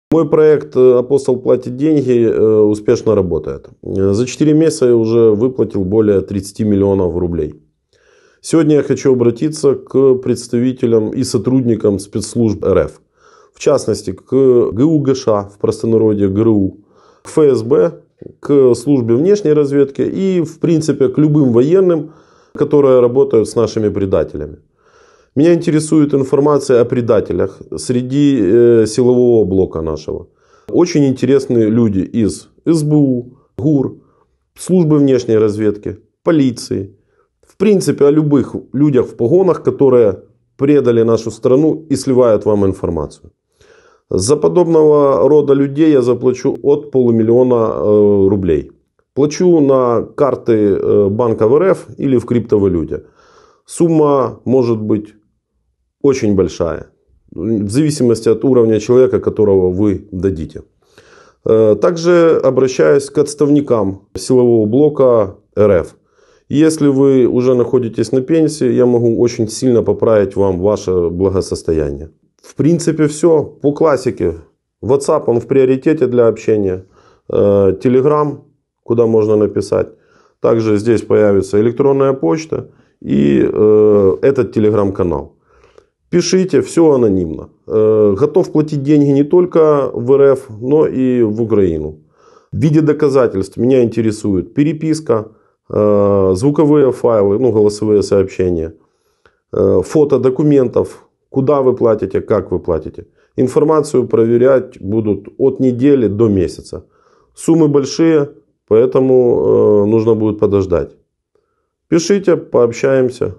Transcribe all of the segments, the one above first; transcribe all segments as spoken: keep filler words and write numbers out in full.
Мой проект «Апостол платит деньги» успешно работает. За четыре месяца я уже выплатил более тридцати миллионов рублей. Сегодня я хочу обратиться к представителям и сотрудникам спецслужб эр эф. В частности, к гэ у гэ ша, в простонародье гэ эр у, к эф эс бэ, к службе внешней разведки и, в принципе, к любым военным, которые работают с нашими предателями. Меня интересует информация о предателях среди э, силового блока нашего. Очень интересные люди из эс бэ у, гур, службы внешней разведки, полиции. В принципе, о любых людях в погонах, которые предали нашу страну и сливают вам информацию. За подобного рода людей я заплачу от полумиллиона э, рублей. Плачу на карты э, банка в эр эф или в криптовалюте. Сумма может быть очень большая, в зависимости от уровня человека, которого вы дадите. Также обращаюсь к отставникам силового блока эр эф. Если вы уже находитесь на пенсии, я могу очень сильно поправить вам ваше благосостояние. В принципе, все по классике. WhatsApp, он в приоритете для общения. Telegram, куда можно написать. Также здесь появится электронная почта и этот Telegram-канал. Пишите, все анонимно. Готов платить деньги не только в эр эф, но и в Украину. В виде доказательств меня интересует переписка, звуковые файлы, ну, голосовые сообщения, фото документов, куда вы платите, как вы платите. Информацию проверять будут от недели до месяца. Суммы большие, поэтому нужно будет подождать. Пишите, пообщаемся.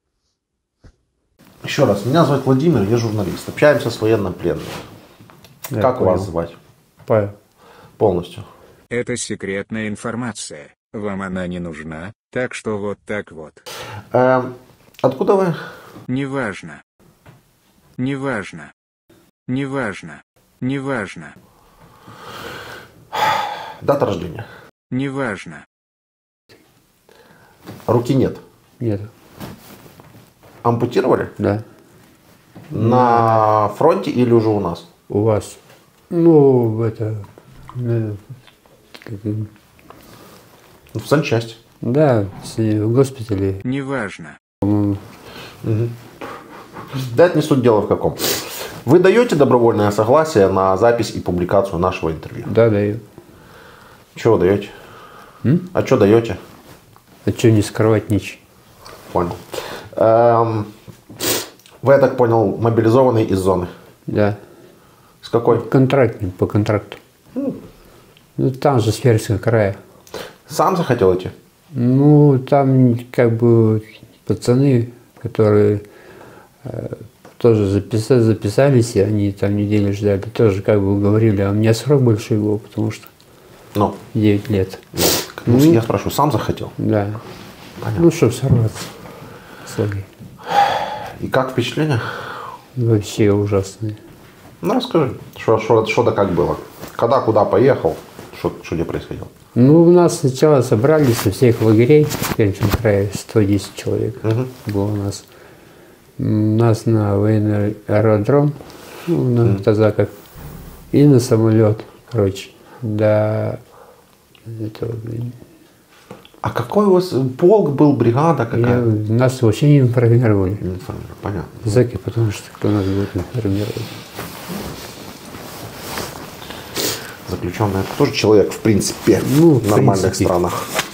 Еще раз, меня зовут Владимир, я журналист. Общаемся с военнопленными. Я как понял. вас звать? Павел. Полностью. Это секретная информация. Вам она не нужна, так что вот так вот. Эм, откуда вы? Неважно. Неважно. Неважно. Неважно. Дата рождения? Неважно. Руки нет. Нет. Ампутировали? Да. На фронте или уже у нас? У вас. Ну, это... э, как- В санчасти. Да, с- в госпитале. Неважно. Да, это не суть дела в каком. Вы даете добровольное согласие на запись и публикацию нашего интервью? Да, даю. Чего даете? М? А что даете? А что не скрывать ничего? Понял. Эм, вы, я так понял, мобилизованный из зоны. Да. С какой? Контрактник по контракту. Ну, там же с Пермского края. Сам захотел идти? Ну, там как бы пацаны, которые э, тоже записа- записались, и они там неделю ждали, тоже как бы говорили, а у меня срок большой был, потому что Ну, девять лет. ну, я спрашиваю, сам захотел? Да. Понятно. Ну, чтобы сорваться с лагеря. И как впечатление? Вообще ужасные. Ну, расскажи, что, что, что да как было? Когда, куда поехал? Что, что где происходило? Ну, у нас сначала собрались со всех лагерей в Пермском крае, сто десять человек Угу. было у нас. М, Нас на военный аэродром, ну, на Тазаках, и на самолет, короче, до этого, блин. А какой у вас полк был, бригада Я- какая? нас вообще не информировали. Не информирую, понятно. Зэки, потому что кто нас будет информировать. Заключенный это тоже человек, в принципе, Ну, в в нормальных принципе. странах.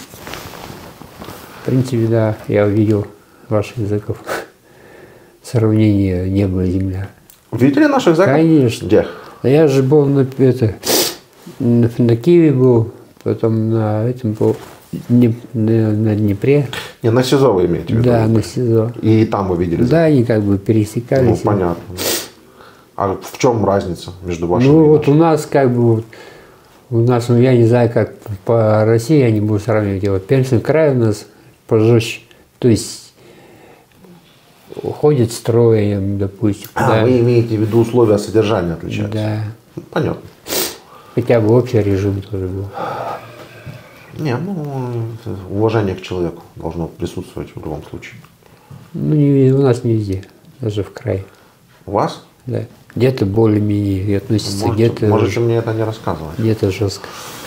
В принципе, да, я увидел ваших языков. Сравнение небо и земля. Видели наших зэков? Конечно. Где? Да я же был на, это, на, на Киеве был, потом на этом был, Дне- на, на Днепре, Не, на СИЗО вы имеете в виду? да, на СИЗО. И там вы видели Да, зэков? они как бы Ну, пересекались. понятно. А в чем разница между вашими Ну, и вот у нашими? нас как бы, вот, у нас, ну, я не знаю, как по России я не буду сравнивать, а вот Пермский край у нас пожестче. То есть ходит строем, допустим. А, да, вы имеете в виду условия содержания отличаются? да. Ну, понятно. Хотя бы общий режим тоже был. Не, ну, уважение к человеку должно присутствовать в любом случае. Ну, не, у нас не везде, даже в крае. У вас? Да. Где-то более-менее относится, где-то... Можете мне это не рассказывать. Где-то жестко.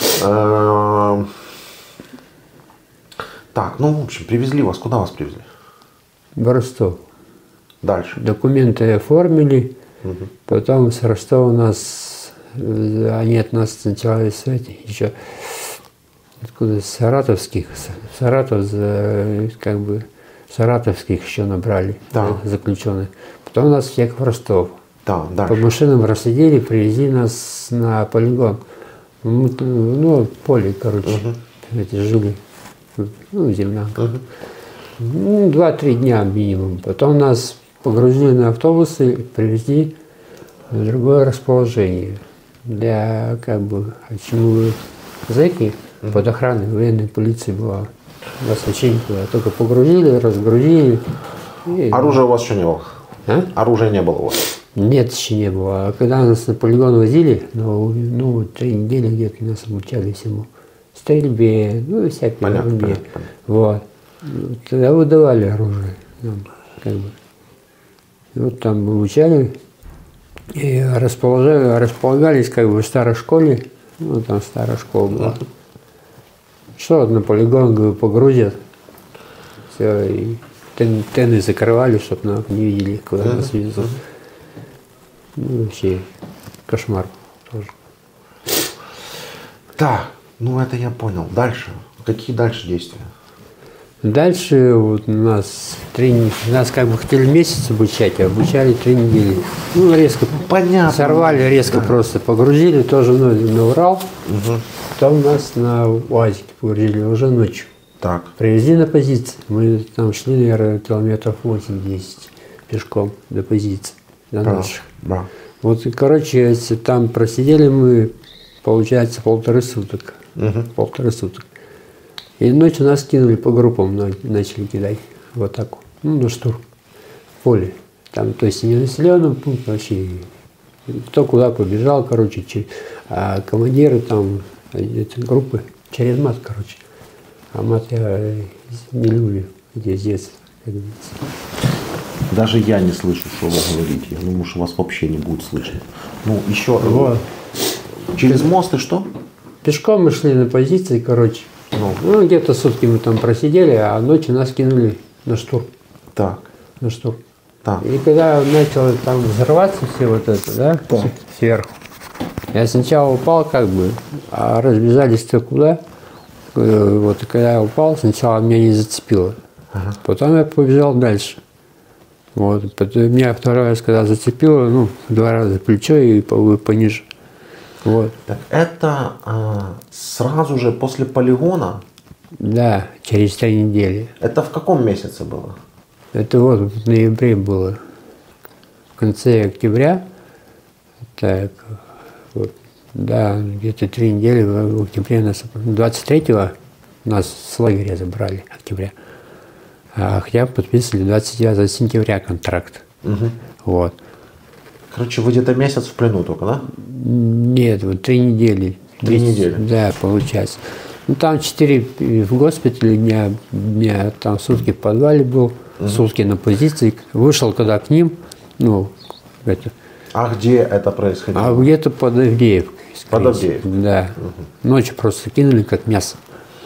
Так, ну, в общем, привезли вас. Куда вас привезли? В Ростов. Дальше. Документы оформили. Угу. Потом с Ростова нас... Они от нас сначала еще... Откуда? С саратовских. Саратов, как бы... Саратовских еще набрали, да. Заключенных. Потом нас всех в Ростов. Да, по машинам рассадили, привезли нас на полигон. Ну, ну поле, короче, угу. Эти жили, ну, землянка. Угу. Ну, два-три дня минимум. Потом нас погрузили на автобусы, привезли в другое расположение. Для, как бы, почему зэки угу. под охраной военной полиции была. Нас вообще никуда. Только погрузили, разгрузили. И... Оружия у вас еще не было? А? Оружия не было у вас? Нет, еще не было. А когда нас на полигон возили, ну, ну три недели где-то нас обучали всему. Стрельбе, ну, всякой понятно, ерунде. понятно, понятно. Вот. Тогда выдавали оружие. Нам, как бы. И вот там обучали. И располагали, располагались как бы в старой школе. Ну, там старая школа была. Mm-hmm. Что вот на полигон, говорю, погрузят. Все, и тен, тены закрывали, чтобы нас не видели, куда mm-hmm. нас везут. Ну, вообще кошмар тоже. Так, ну это я понял. Дальше. Какие дальше действия? Дальше вот у нас три нас как бы хотели месяц обучать, а обучали три недели. Ну, резко понятно. Сорвали, резко да. Просто погрузили тоже ну, на Урал. Угу. Потом нас на УАЗике погрузили уже ночью. Так. Привезли на позиции. Мы там шли, наверное, километров восемь-десять пешком до позиции. До да. наших. Да. Вот, и, короче, если там просидели мы, получается, полторы суток. Угу. Полторы суток. И ночью нас кинули по группам, начали кидать. Вот так вот. Ну, на штурм. В поле. Там, то есть, не населенным пунктом вообще. Кто куда побежал, короче. А командиры там, эти группы, через мат, короче. А мат я не люблю, где здесь, как говорится. Даже я не слышу, что вы говорите. Я думаю, что вас вообще не будет слышно. Ну, еще. Вот. Через мост и что? Пешком мы шли на позиции, короче. Ну, ну где-то сутки мы там просидели, а ночью нас кинули на штурм. Так. На штурм. Так. И когда начало там взрываться все вот это, да, так. Сверху. Я сначала упал как бы, а разбежались-то куда. Вот, и когда я упал, сначала меня не зацепило. Ага. Потом я побежал дальше. Вот, потом меня второй раз, когда зацепило, ну, два раза плечо и пониже. Вот. Так это а, сразу же после полигона? Да, через три недели. Это в каком месяце было? Это вот в ноябре было. В конце октября. Так, вот, да, где-то три недели в октябре нас, двадцать третьего нас с лагеря забрали, октября. А хотя подписывали двадцать девятого сентября контракт. Угу. Вот. Короче, вы где-то месяц в плену только, да? Нет, вот три недели. Три Месяц, недели? Да, получается. Ну, там четыре в госпитале дня, дня там сутки в подвале был, угу. Сутки на позиции. Вышел когда к ним, ну, это. А где это происходило? А где-то под Авдеевкой. Под Авдеевкой? Да. Угу. Ночью просто кинули как мясо.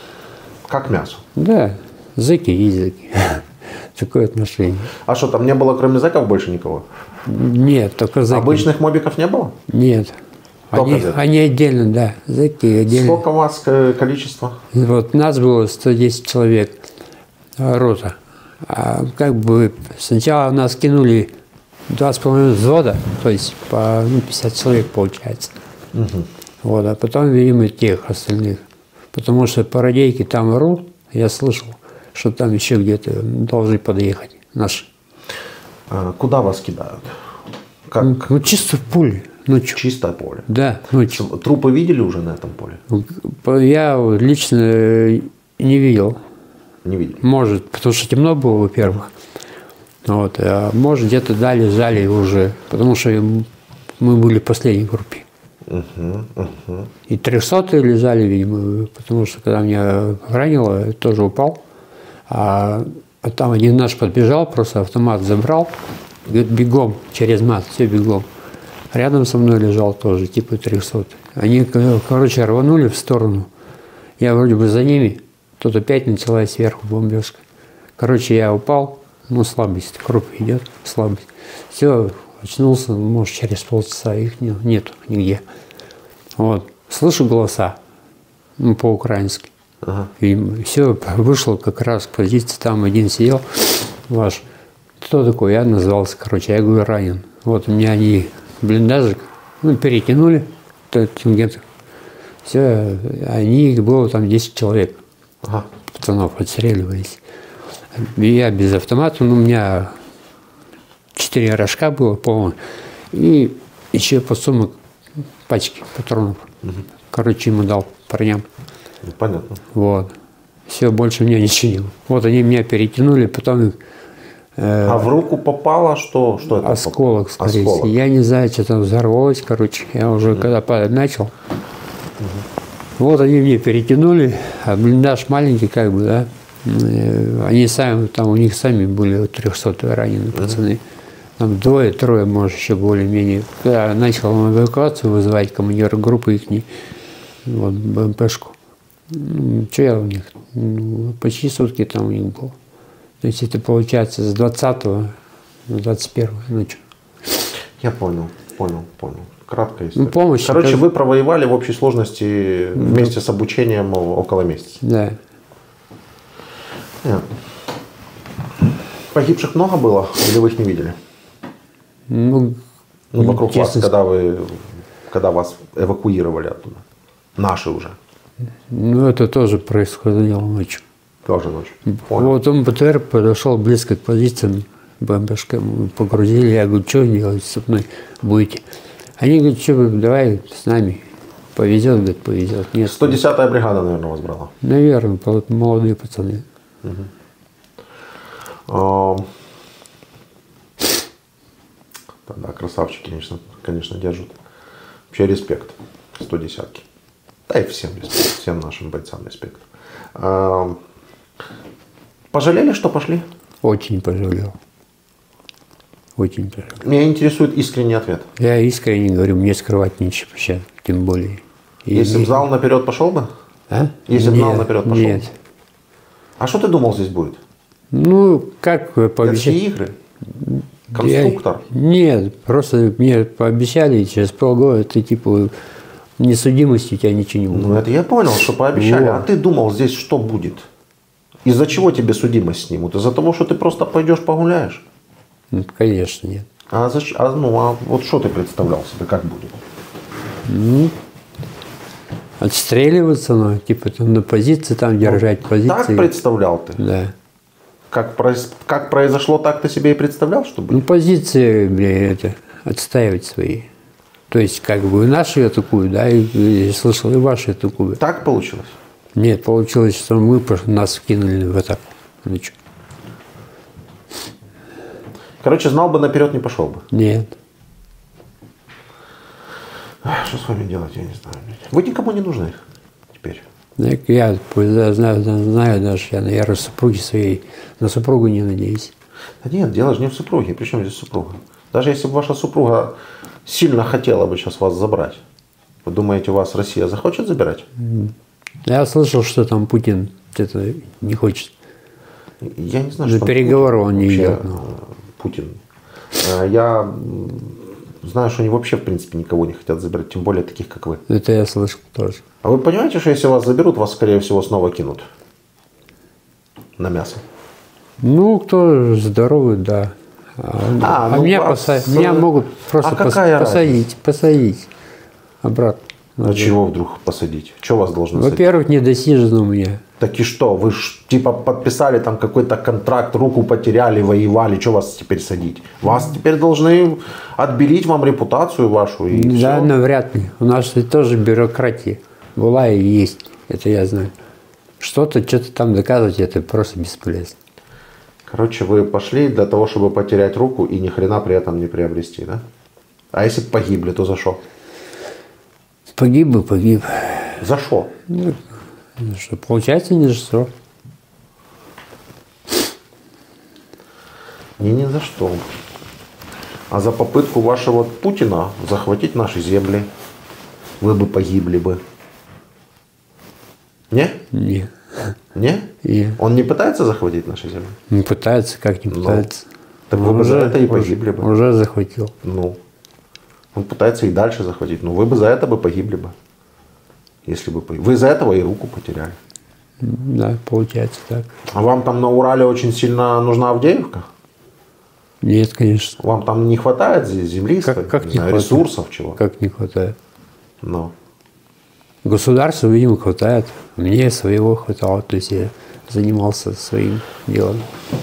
Как мясо? Да, зэки и зэки. Такое отношение. А что, там не было кроме зэков больше никого? Нет, только зэки. Обычных мобиков не было? Нет. Они, они отдельно, да, зэки отдельно. Сколько у вас количество? Вот нас было сто десять человек, рота. А как бы сначала нас кинули два с половиной взвода, то есть по ну, пятьдесят человек получается. Угу. Вот, а потом вели мы тех остальных. Потому что по радейке там орут, я слышал, что там еще где-то должны подъехать наши. А куда вас кидают? Как? Ну, ну чисто в поле. Ночью. Чистое поле? Да, ночью. Трупы видели уже на этом поле? Я лично не видел. Не видел? Может, потому что темно было, во-первых. Вот, а может, где-то дали, жали уже, потому что мы были в последней группе. Uh-huh, uh-huh. И трехсотые лежали, видимо, потому что когда меня ранило, я тоже упал. А, а там один наш подбежал, просто автомат забрал Говорит, бегом через мат, все бегом. Рядом со мной лежал тоже, типа трехсот. Они, короче, рванули в сторону. Я вроде бы за ними, тут опять началась сверху бомбежка. Короче, я упал, ну, слабость, кровь идет, слабость. Все, очнулся, может, через полчаса, их нет, нету нигде. Вот, слышу голоса, ну, по-украински. Ага. И все, вышло как раз к позиции, там один сидел, ваш. Кто такой? Я назвался, короче, я говорю, ранен. Вот, у меня они блиндажик, ну, перетянули, где-то. Все, они, их было там десять человек. Ага. Пацанов отстреливались. Я без автомата, ну, у меня четыре рожка было, по-моему, и еще подсумок пачки патронов. Угу. Короче, ему дал парням. Ну, понятно. Вот. Все, больше у меня ничего не было. Вот они меня перетянули, потом... Э, а в руку попало что? Что это? Осколок, скорее всего. Я не знаю, что там взорвалось, короче. Я уже угу. когда падать начал. Угу. Вот они мне перетянули, а блиндаж маленький, как бы, да. Они сами, там у них сами были трехсотые раненые пацаны. Там двое, трое, может, еще более-менее. Когда начал эвакуацию вызывать, командир группы их, вот, БМПшку. Ну, что я у них? Ну, почти сутки там у них был. То есть это получается с двадцатого на двадцать первое ночью. Я понял, понял, понял. Краткая история. Ну, помощь. Короче, это... вы провоевали в общей сложности вместе да. с обучением около месяца. Да. Нет. Погибших много было, или вы их не видели? Ну, ну вокруг вас, когда вы, когда вас эвакуировали оттуда. Наши уже. Ну, это тоже происходило ночью. Тоже ночью. Понял. Вот он БТР подошел близко к позициям, БМПшка, мы погрузили. Я говорю, что делать со мной будете? Они говорят, что вы, давай с нами. Повезет, говорит, повезет. Нет. сто десятая бригада, наверное, вас брала? Наверное, молодые пацаны. Угу. А... Да, красавчики, конечно, конечно, держат. Вообще респект. сто десятки. Да и всем респект, всем нашим бойцам респект. А... Пожалели, что пошли? Очень пожалел. Очень пожалел. Меня интересует искренний ответ. Я искренне говорю, мне скрывать нечего сейчас, тем более. И Если бы зал наперед пошел бы? А? Если бы зал наперед пошел? Нет. А что ты думал здесь будет? Ну, как пообещали. Детские игры? Конструктор? Я... Нет, просто мне пообещали, через полгода ты типа несудимости у тебя ничего не будет. Ну, это я понял, что пообещали. Вот. А ты думал, здесь что будет? Из-за чего тебе судимость снимут? Из-за того, что ты просто пойдешь погуляешь? Ну, конечно, нет. А, зач... а, ну, а вот что ты представлял себе, как будет? Ну, отстреливаться, ну, типа там на позиции, там держать вот позиции. Так представлял ты? Да. Как, произ... как произошло, так ты себе и представлял, что будет? Ну, позиции, бля, это, отстаивать свои. То есть, как бы, и наши атакуют, да, и, и слышал, и ваши атакуют. Так получилось? Нет, получилось, что мы нас вкинули в атаку. Ну, что? Короче, знал бы, наперед не пошел бы? Нет. Что с вами делать, я не знаю. Вы никому не нужны теперь. Я знаю, знаю даже, я, наверное, супруге своей, на супругу не надеюсь. Да нет, дело же не в супруге. При чем здесь супруга? Даже если бы ваша супруга сильно хотела бы сейчас вас забрать, вы думаете, вас Россия захочет забирать? Я слышал, что там Путин это не хочет. Я не знаю, За что переговоры он не идет. Путин. Я знаю, что они вообще, в принципе, никого не хотят забирать, тем более таких, как вы. Это я слышал тоже. А вы понимаете, что если вас заберут, вас, скорее всего, снова кинут на мясо? Ну, кто здоровый, да. А, а, ну, меня, вас... поса... меня могут просто а пос... посадить, посадить обратно. А чего вдруг посадить? Что вас должны садить? Во-первых, недосиженно у меня. Так и что? Вы ж типа подписали там какой-то контракт, руку потеряли, воевали. Что вас теперь садить? Вас теперь должны отбелить вам репутацию вашу. И да, все. навряд ли. У нас тоже бюрократия была и есть. Это я знаю. Что-то, что-то там доказывать, это просто бесполезно. Короче, вы пошли для того, чтобы потерять руку и ни хрена при этом не приобрести, да? А если бы погибли, то за что? Погиб бы, погиб. За что? Ну, что, получается, ни за что. Не, ни за что. А за попытку вашего Путина захватить наши земли вы бы погибли бы. Не? Не. Не? И Он не пытается захватить наши земли? не пытается, как не Ну, пытается. Так вы бы за это и погибли бы. Уже захватил. Ну, он пытается и дальше захватить. Но вы бы за это бы погибли бы. Если бы погибли. Вы из-за этого и руку потеряли. Да, получается так. А вам там на Урале очень сильно нужна Авдеевка? Нет, конечно. Вам там не хватает земли, Как, как не не знаю, хватает? ресурсов чего? Как не хватает? Ну. Государству, видимо, хватает. Мне своего хватало, то есть я занимался своим делом.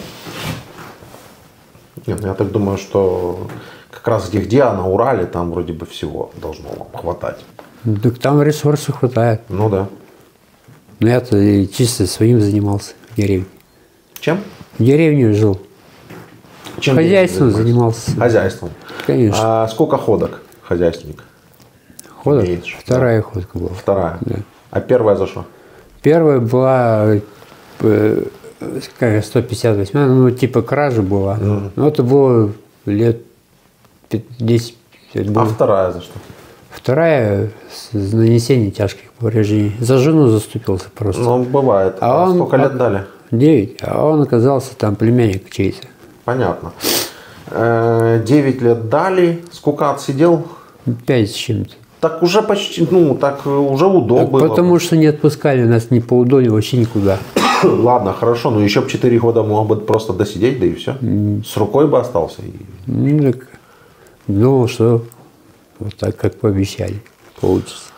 Нет, я так думаю, что как раз где-где, а на Урале там вроде бы всего должно вам хватать. Ну, так там ресурсов хватает. Ну да. Но я-то и чисто своим занимался в деревне. Чем? В деревне жил. Чем Хозяйством ты занимаешься? занимался. Хозяйством. Конечно. А сколько ходок хозяйственник? Ходок? Имеешь, Вторая ходка была. Вторая. Да. А первая за что? Первая была э, как сто пятьдесят восемь, ну типа кража была. Мгм. Но это было лет десять. А вторая за что? Вторая с нанесением тяжких повреждений. За жену заступился просто. Ну, бывает. А А он- сколько лет дали? Девять, а он оказался там племянник чей-то. Понятно. Э, Девять лет дали. Сколько отсидел? Пять с чем-то. Так уже почти, ну, так уже удобно Так было. потому что не отпускали нас ни по удоле, вообще никуда. Ладно, хорошо, но еще бы четыре года мог бы просто досидеть, да и все. С рукой бы остался. И- Ну, так думал, что вот так, как пообещали, получится.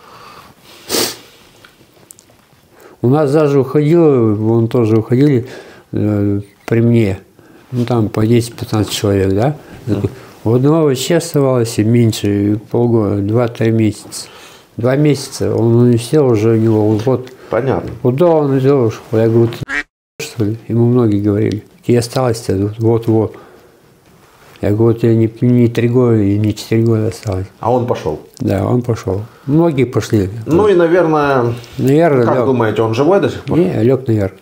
У нас даже уходило, вон тоже уходили э, при мне, ну там по десять-пятнадцать человек, да? У одного вообще оставалось и меньше, полгода, два-три месяца. Два месяца, он сел уже у него, вот, Понятно. куда он идет, ушел? Я говорю, ты что ли? Ему многие говорили, тебе осталось-то вот-вот. Я говорю, тебе не, не три года и не четыре года осталось. А он пошел. Да, он пошел. Многие пошли. Ну и, наверное, Наверное, как лег. думаете, он живой до сих пор? Не, лег наверное.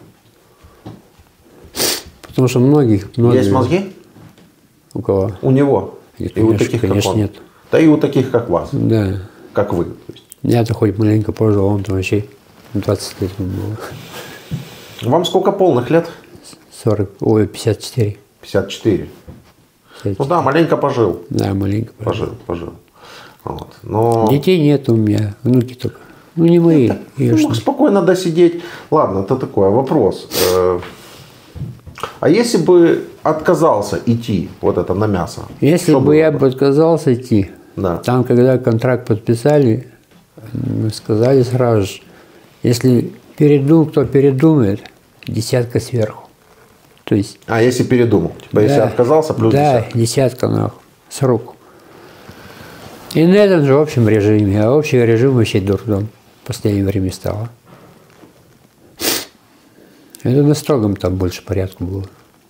Потому что многих... многие- Есть мозги? У кого? У него. И, И у конечно, таких, конечно, как он. нет. Да и у таких, как вас. Да. Как вы. То есть. Я-то хоть маленько пожил, он там вообще двадцать лет ему было. Вам сколько полных лет? сорок, ой, пятьдесят четыре. пятьдесят четыре. пятьдесят Ну да, маленько пожил. Да, маленько пожил. Пожил, пожил. Вот. Но Детей нет у меня, внуки только. Ну, не мои. ты Ешные. мог спокойно досидеть. Ладно, это такой вопрос. Э, А если бы отказался идти вот это на мясо? Если что бы было я бы отказался идти, Да. там, когда контракт подписали, мы сказали сразу же, если передум, кто передумает, десятка сверху. То есть, А если передумал? Типа, если да, отказался, плюс да, десятка. десятка нахуй, с рук. И на этом же общем режиме, а общий режим вообще дурдом в последнее время стало. Это на строгом там больше порядку было.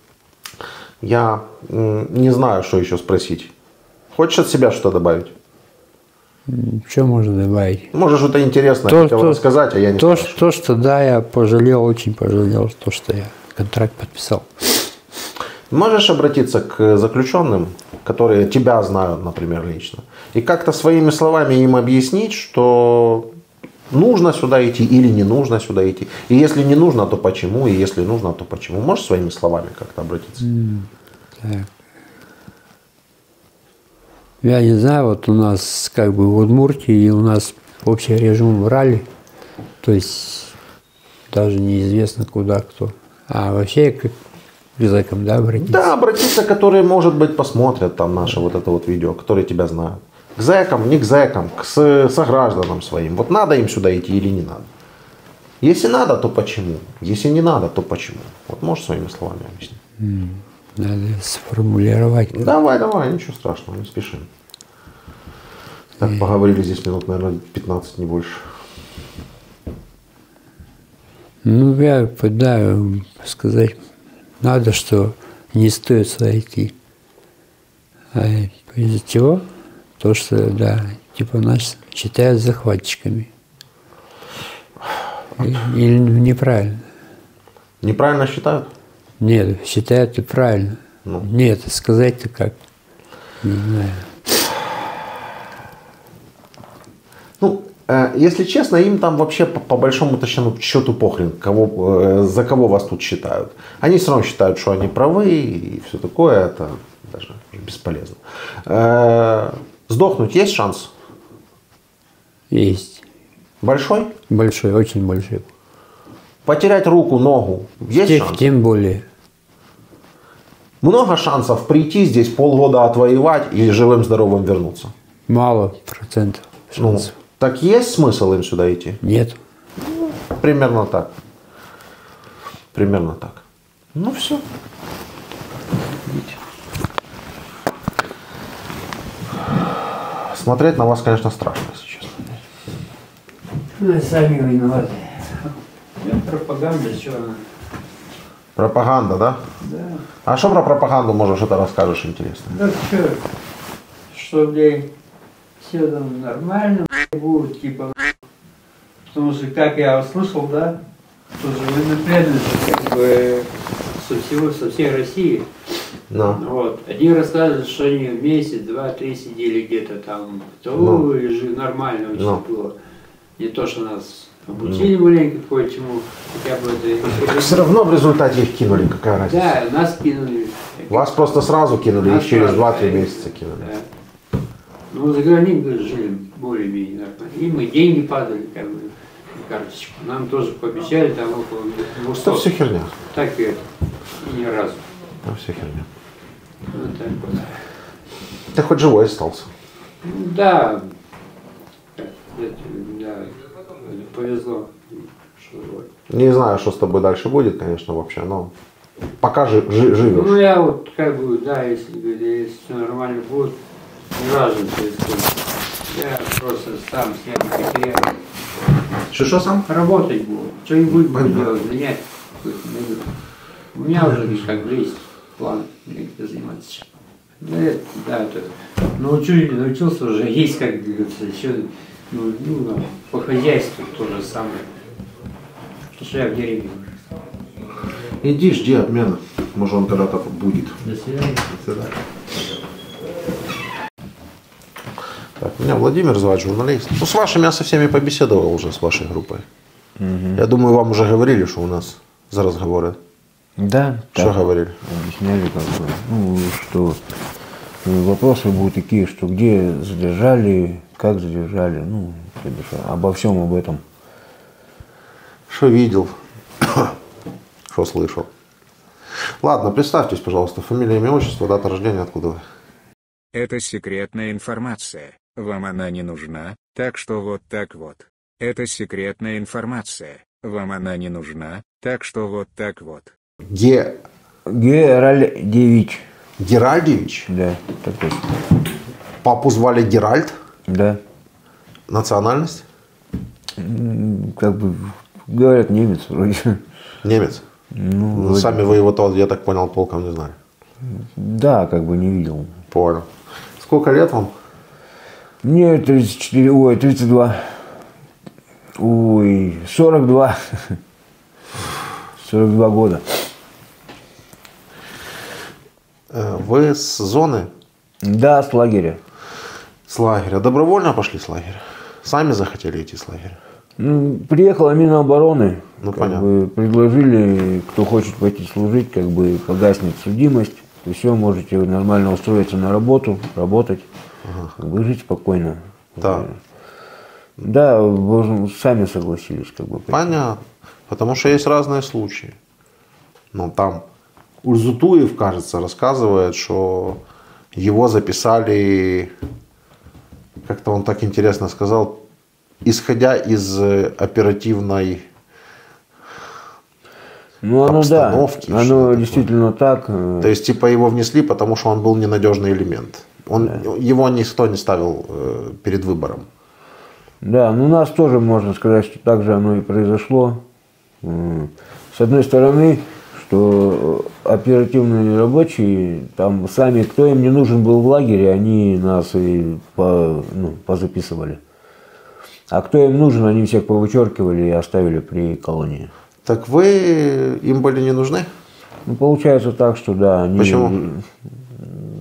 Я м, не знаю, что еще спросить. Хочешь от себя что добавить? Что можно добавить? Можешь что-то интересное То, хотел что- рассказать, а я не То, спрашиваю. что, то, что да, я пожалел, очень пожалел, то, что я контракт подписал. Можешь обратиться к заключенным, которые тебя знают, например, лично, и как-то своими словами им объяснить, что нужно сюда идти или не нужно сюда идти. И если не нужно, то почему, и если нужно, то почему. Можешь своими словами как-то обратиться? Так. Я не знаю, вот у нас как бы в Удмуртии у нас общий режим в Урале, то есть даже неизвестно куда кто. А вообще как к языкам, да, обратиться? Да, обратиться, которые, может быть, посмотрят там наше вот это вот видео, которые тебя знают. К зэкам, не к зэкам, к с- согражданам своим. Вот надо им сюда идти или не надо. Если надо, то почему? Если не надо, то почему? Вот можешь своими словами объяснить? Надо сформулировать. Давай, давай, ничего страшного, не спешим. Так, поговорили здесь минут, наверное, пятнадцать, не больше. Ну, я пытаюсь сказать, надо, что не стоит сюда идти. А из-за чего? То, что, да, типа нас считают захватчиками. И- Или неправильно? Неправильно считают? Нет, считают и правильно. Ну. Нет, сказать-то как? Не знаю. Ну, э, если честно, им там вообще по, по большому счету похрен, кого, э, за кого вас тут считают. Они все равно считают, что они правы и все такое, это даже бесполезно. Э, сдохнуть есть шанс? Есть. Большой? Большой, очень большой. Потерять руку, ногу есть Тем, шанс? тем более. Много шансов прийти здесь, полгода отвоевать и живым-здоровым вернуться? Мало процентов шансов. Ну, так есть смысл им сюда идти? Нет. Примерно так. Примерно так. Ну все. Идите. Смотреть на вас, конечно, страшно, если честно. Ну, сами виноваты. Пропаганда, что она? Пропаганда, да? Да. А что про пропаганду, может, что-то расскажешь интересно? Ну что, что, блядь, все там нормально будет, типа, потому что, как я услышал, да, что же военнопленные, как бы, со всего, со всей России. Ну. Вот. Один рассказывает, что они месяц, два, три сидели где-то там, то Ну. жили нормально очень Ну. было. Не то, что нас обучили маленько кое-чему, хотя бы это... Все равно в результате их кинули, какая разница? Да, нас кинули. Вас просто сразу кинули, Нас их через сразу, два-три да. месяца кинули. Да. Ну, за границей жили более-менее нормально. И мы деньги падали, как бы, на карточку. Нам тоже пообещали там около Это двухсот. все херня. Так и это. И ни разу. Это все херня. Вот так вот. Ты хоть живой остался. Ну, да. Это, да. Повезло. Что вот. Не знаю, что с тобой дальше будет, конечно, вообще, но пока жи жи живешь. Ну, я вот, как бы, да, если, если все нормально будет, не важно, то есть, я просто сам себя потеряю. Что сам? Работать буду, что-нибудь буду Понятно. делать, занять. У меня уже как бы есть план, где заниматься. Да, это, да, это, научу, научился уже, есть, как говорится, еще, ну, ну, по хозяйству то же самое. Потому что я в деревне уже. Иди, жди обмена. Может, он когда-то будет. До свидания. До свидания. Так, меня Владимир звать, журналист. Ну, с вашими я со всеми побеседовал уже, с вашей группой. Угу. Я думаю, вам уже говорили, что у нас за разговоры. Да, Что так, говорили? объясняли, как бы, ну, что вопросы будут такие, что где задержали, как задержали, ну, то бишь, обо всем об этом. Что видел? Что слышал? Ладно, представьтесь, пожалуйста, фамилия, имя, отчество, дата рождения, откуда вы? Это секретная информация. Вам она не нужна, так что вот так вот. Это секретная информация. Вам она не нужна, так что вот так вот. Ге... Геральдевич. Геральдевич? Да, так точно. Папу звали Геральд? Да. Национальность? М, Как бы говорят, немец вроде. Немец? Ну, Ну, вроде- сами вы его, то, я так понял, толком не знали. Да, как бы не видел. Понял. Сколько лет вам? Мне тридцать четыре, ой, тридцать два. Ой, сорок два. сорок два года. Э, Вы с зоны? Да, с лагеря. С лагеря. Добровольно пошли с лагеря? Сами захотели идти с лагеря? Ну, приехала Минобороны. Ну, как понятно. бы предложили, кто хочет пойти служить, как бы погаснет судимость. То все, можете нормально устроиться на работу, работать, как бы жить спокойно. Да. Да, вы сами согласились, как бы. Понятно. Потому что есть разные случаи. Ну, там Ульзутуев, кажется, рассказывает, что его записали, как-то он так интересно сказал, исходя из э, оперативной Ну, оно обстановки, да, что оно такое. действительно так. э, То есть, типа, его внесли, потому что он был ненадежный элемент. Он, Его никто не ставил э, перед выбором. Да, ну у нас тоже можно сказать, что так же оно и произошло. М, С одной стороны, что оперативные рабочие, там сами, кто им не нужен был в лагере, они нас и по, ну, позаписывали. А кто им нужен, они всех повычеркивали и оставили при колонии. Так вы им были не нужны? Ну, получается так, что да, они... Почему?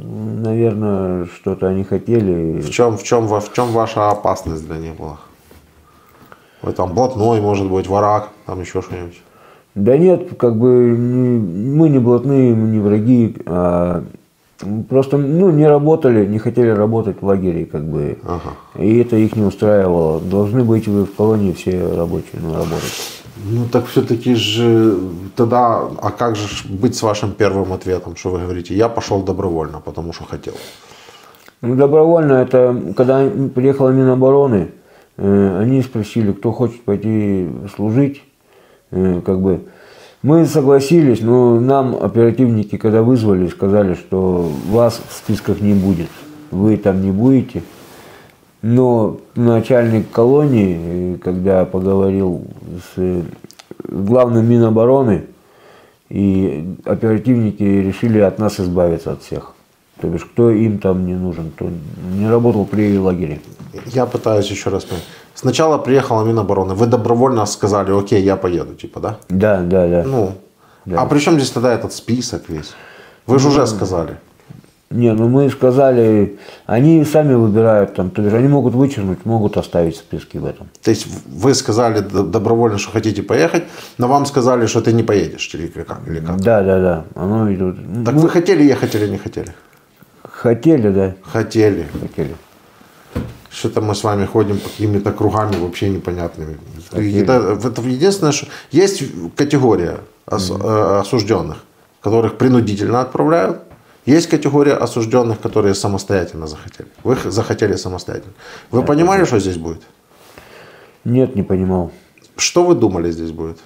наверное, что-то они хотели. В чем, в чем, в чем ваша опасность для них была? Вы там блатной, может быть, враг, там еще что-нибудь? Да нет, как бы не, мы не блатные, мы не враги, а просто ну, не работали, не хотели работать в лагере, как бы. Ага. И это их не устраивало. Должны быть вы в колонии все рабочие, ну, работать. Ну так все-таки же тогда, а как же быть с вашим первым ответом, что вы говорите, я пошел добровольно, потому что хотел? Ну, добровольно, это когда приехала Минобороны, э, они спросили, кто хочет пойти служить, э, как бы. Мы согласились, но нам оперативники, когда вызвали, сказали, что вас в списках не будет, вы там не будете. Но начальник колонии, когда поговорил с главным Минобороны, и оперативники решили от нас избавиться от всех. То бишь, кто им там не нужен, кто не работал при лагере. Я пытаюсь еще раз понять. Сначала приехала Минобороны, вы добровольно сказали, окей, я поеду, типа, да? Да, да, да. Ну, да. А при чем здесь тогда этот список весь? Вы же ну, уже сказали. Не, ну мы сказали, они сами выбирают, там, то есть они могут вычеркнуть, могут оставить списки в этом. То есть вы сказали добровольно, что хотите поехать, но вам сказали, что ты не поедешь, или как? Или как? Да, да, да. Оно идет. Так ну, вы хотели ехать или не хотели? Хотели, да. Хотели. Хотели. Что-то мы с вами ходим по какими-то кругами вообще непонятными. Хотели. Это, это единственное, что есть категория ос, mm-hmm. осужденных, которых принудительно отправляют. Есть категория осужденных, которые самостоятельно захотели. Вы захотели самостоятельно. Вы да, понимали, да. что здесь будет? Нет, не понимал. Что вы думали здесь будет?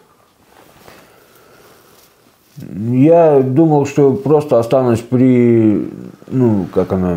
Я думал, что просто останусь при, ну, как она,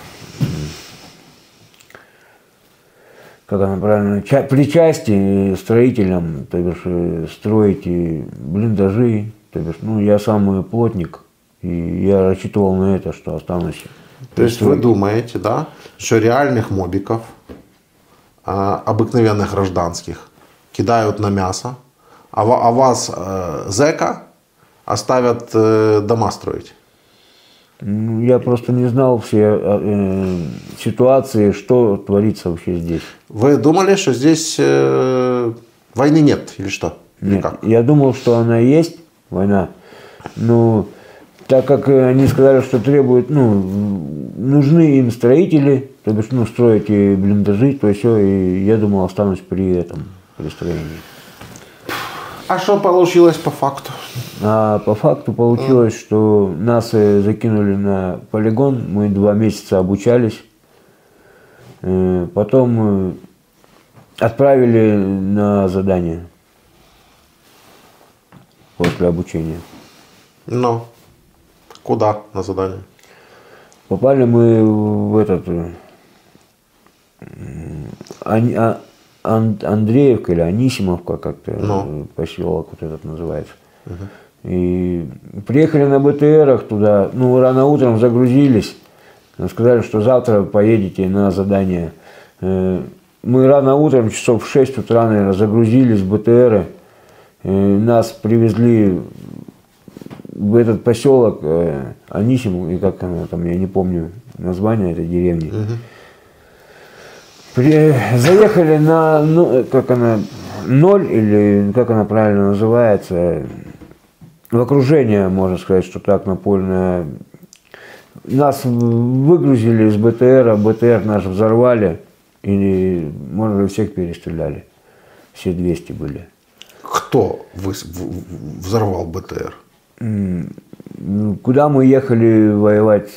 как она правильно, при части строителям, то бишь строить блиндажи, то бишь, ну, я сам плотник. И я рассчитывал на это, что останусь. То есть вы думаете, да, что реальных мобиков, а, обыкновенных гражданских, кидают на мясо, а, а вас, э, зэка, оставят э, дома строить? Я просто не знал все э, ситуации, что творится вообще здесь. Вы думали, что здесь э, войны нет или что? Или Нет, как? я думал, что она есть, война, но... Так как они сказали, что требуют, ну, нужны им строители, то бишь, ну, строить и блиндажи, то все, и я думал, останусь при этом, при строении. А что получилось по факту? А по факту получилось, mm. что нас закинули на полигон, мы два месяца обучались, потом отправили на задание после обучения. Ну. Куда на задание? Попали мы в этот а, Андреевка или Анисимовка, как-то ну. поселок вот этот называется. Угу. И приехали на БТРах туда, ну рано утром загрузились, сказали, что завтра поедете на задание. Мы рано утром, часов в шесть утра, наверное, загрузились в БТРы, нас привезли в этот поселок э, Анисим, и как она там, я не помню название этой деревни. Угу. При, заехали на, ну, как она, ноль, или как она правильно называется, в окружение, можно сказать, что так, напольное. Нас выгрузили из БТРа, БТР наш взорвали, и, можно, всех перестреляли. Все двести были. Кто взорвал БТР? Куда мы ехали воевать?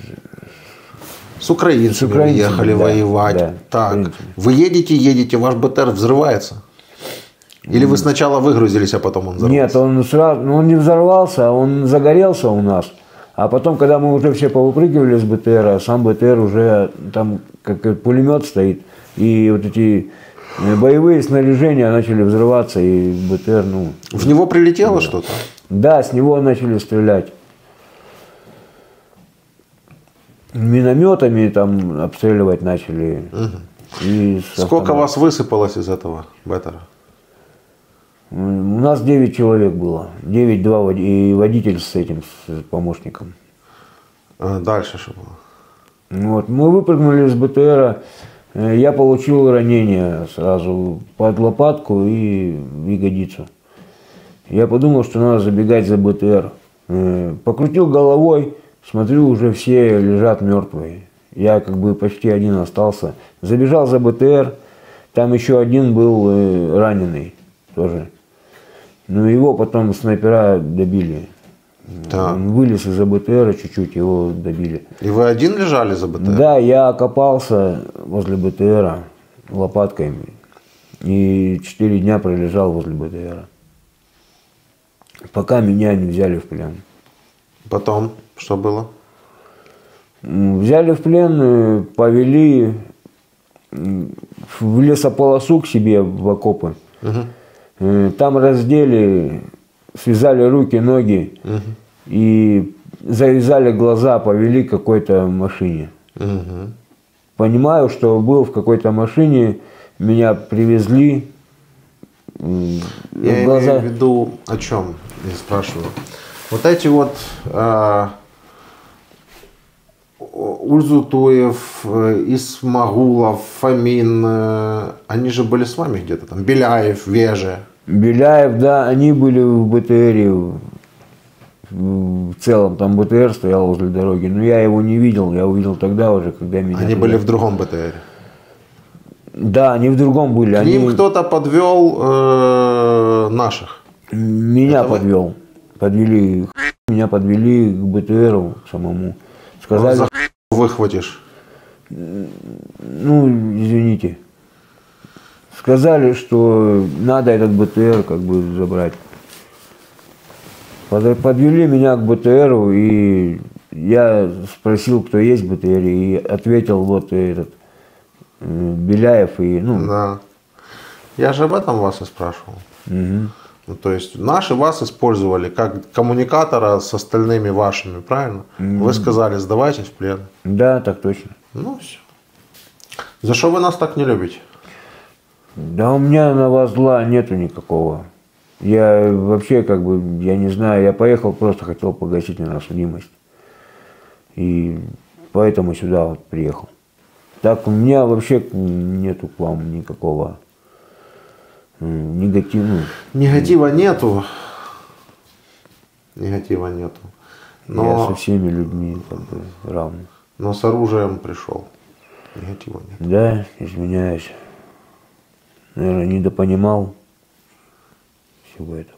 С украинцами, С украинцами ехали да, воевать. Да, так, вы едете, едете, ваш БТР взрывается? Или вы сначала выгрузились, а потом он взорвался? Нет, он сразу, ну, он не взорвался, он загорелся у нас. А потом, когда мы уже все повыпрыгивали с БТРа, сам БТР уже там как пулемет стоит, и вот эти боевые снаряжения начали взрываться, и БТР, ну... В него прилетело да. что-то? Да, с него начали стрелять. Минометами там обстреливать начали. Угу. И сколько вас высыпалось из этого БТРа? У нас девять человек было. девять, два и водитель с этим, с помощником. А дальше что было? Вот. Мы выпрыгнули из БТРа, я получил ранение сразу под лопатку и в ягодицу. Я подумал, что надо забегать за БТР. Покрутил головой, смотрю, уже все лежат мертвые. Я как бы почти один остался. Забежал за БТР, там еще один был раненый тоже. Но его потом снайпера добили. Да. Он вылез из-за БТРа чуть-чуть, его добили. И вы один лежали за БТР? Да, я окопался возле БТРа лопаткой. И четыре дня пролежал возле БТРа. Пока меня не взяли в плен. Потом что было? Взяли в плен, повели в лесополосу к себе в окопы. Угу. Там раздели, связали руки, ноги. Угу. И завязали глаза, повели к какой-то машине. Угу. Понимаю, что был в какой-то машине, меня привезли. Я глаза... имею в виду о чем, я спрашиваю. Вот эти вот э, Ульзутуев, Исмагулов, Фомин, э, они же были с вами где-то там, Беляев, Веже. Беляев, да, они были в БТРе. В целом там БТР стоял возле дороги, но я его не видел, я увидел тогда уже, когда меня... Они туда... были в другом БТРе? Да, они в другом были. К они... ним кто-то подвел э, наших? Меня Это подвел. Вы? Подвели, меня подвели к БТРу самому. Сказали... За выхватишь? Ну, извините. Сказали, что надо этот БТР как бы забрать. Подвели меня к БТРу, и я спросил, кто есть в БТРе, и ответил вот этот Беляев. И, ну... Да. Я же об этом вас и спрашивал. Угу. Ну, то есть наши вас использовали как коммуникатора с остальными вашими, правильно? Угу. Вы сказали, сдавайтесь в плен. Да, так точно. Ну все. За что вы нас так не любите? Да у меня на вас зла нету никакого. Я вообще, как бы, я не знаю, я поехал, просто хотел погасить на судимость. И поэтому сюда вот приехал. Так у меня вообще нету к вам никакого негатива. Негатива нету. Негатива нету. Но... Я со всеми людьми как бы равный. Но с оружием пришел. Негатива нет. Да, извиняюсь. Наверное, недопонимал всего этого.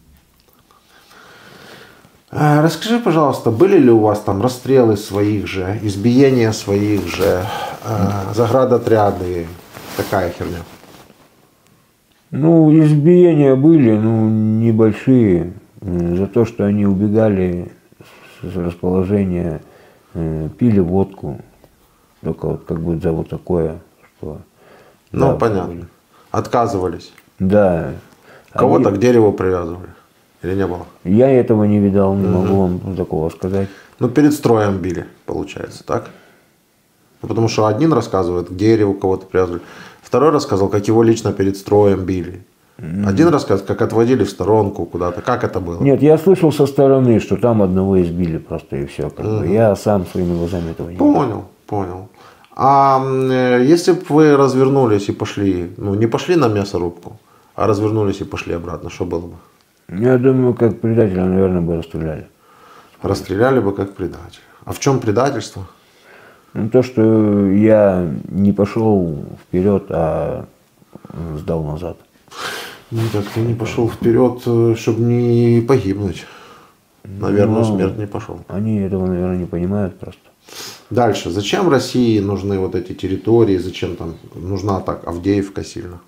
А, расскажи, пожалуйста, были ли у вас там расстрелы своих же, избиения своих же, э, заградотряды, такая херня? Ну, избиения были, ну, небольшие. За то, что они убегали с расположения, пили водку. Только вот как бы за вот такое, что... Ну, да, понятно. были. Отказывались? Да. Кого-то они... к дереву привязывали? Или не было? Я этого не видал, не угу. могу вам такого сказать. Ну, перед строем били, получается, так? Ну, потому что один рассказывает, к дереву кого-то привязывали. Второй рассказал, как его лично перед строем били. Mm-hmm. Один рассказ, как отводили в сторонку куда-то. Как это было? Нет, я слышал со стороны, что там одного избили просто и все. Как mm-hmm. бы. Я сам своими глазами этого не видел. Понял, понял. А если бы вы развернулись и пошли, ну не пошли на мясорубку, а развернулись и пошли обратно, что было бы? Я думаю, как предателя, наверное, бы расстреляли. Расстреляли бы как предателя. А в чем предательство? Ну, то, что я не пошел вперед, а сдал назад. Ну так ты не пошел вперед, чтобы не погибнуть. Наверное, ну, смерть не пошел. Они этого, наверное, не понимают просто. Дальше. Зачем России нужны вот эти территории? Зачем там нужна так Авдеевка сильно?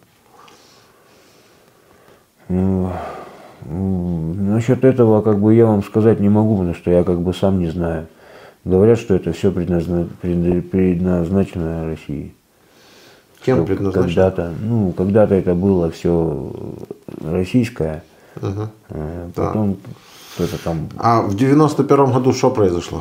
Ну, насчет этого как бы я вам сказать не могу, потому что я как бы сам не знаю. Говорят, что это все предназначено, предназначено России. Кем предназначено? Когда-то, ну, когда-то это было все российское, угу. а потом да. Что-то там. А в девяносто первом году что произошло?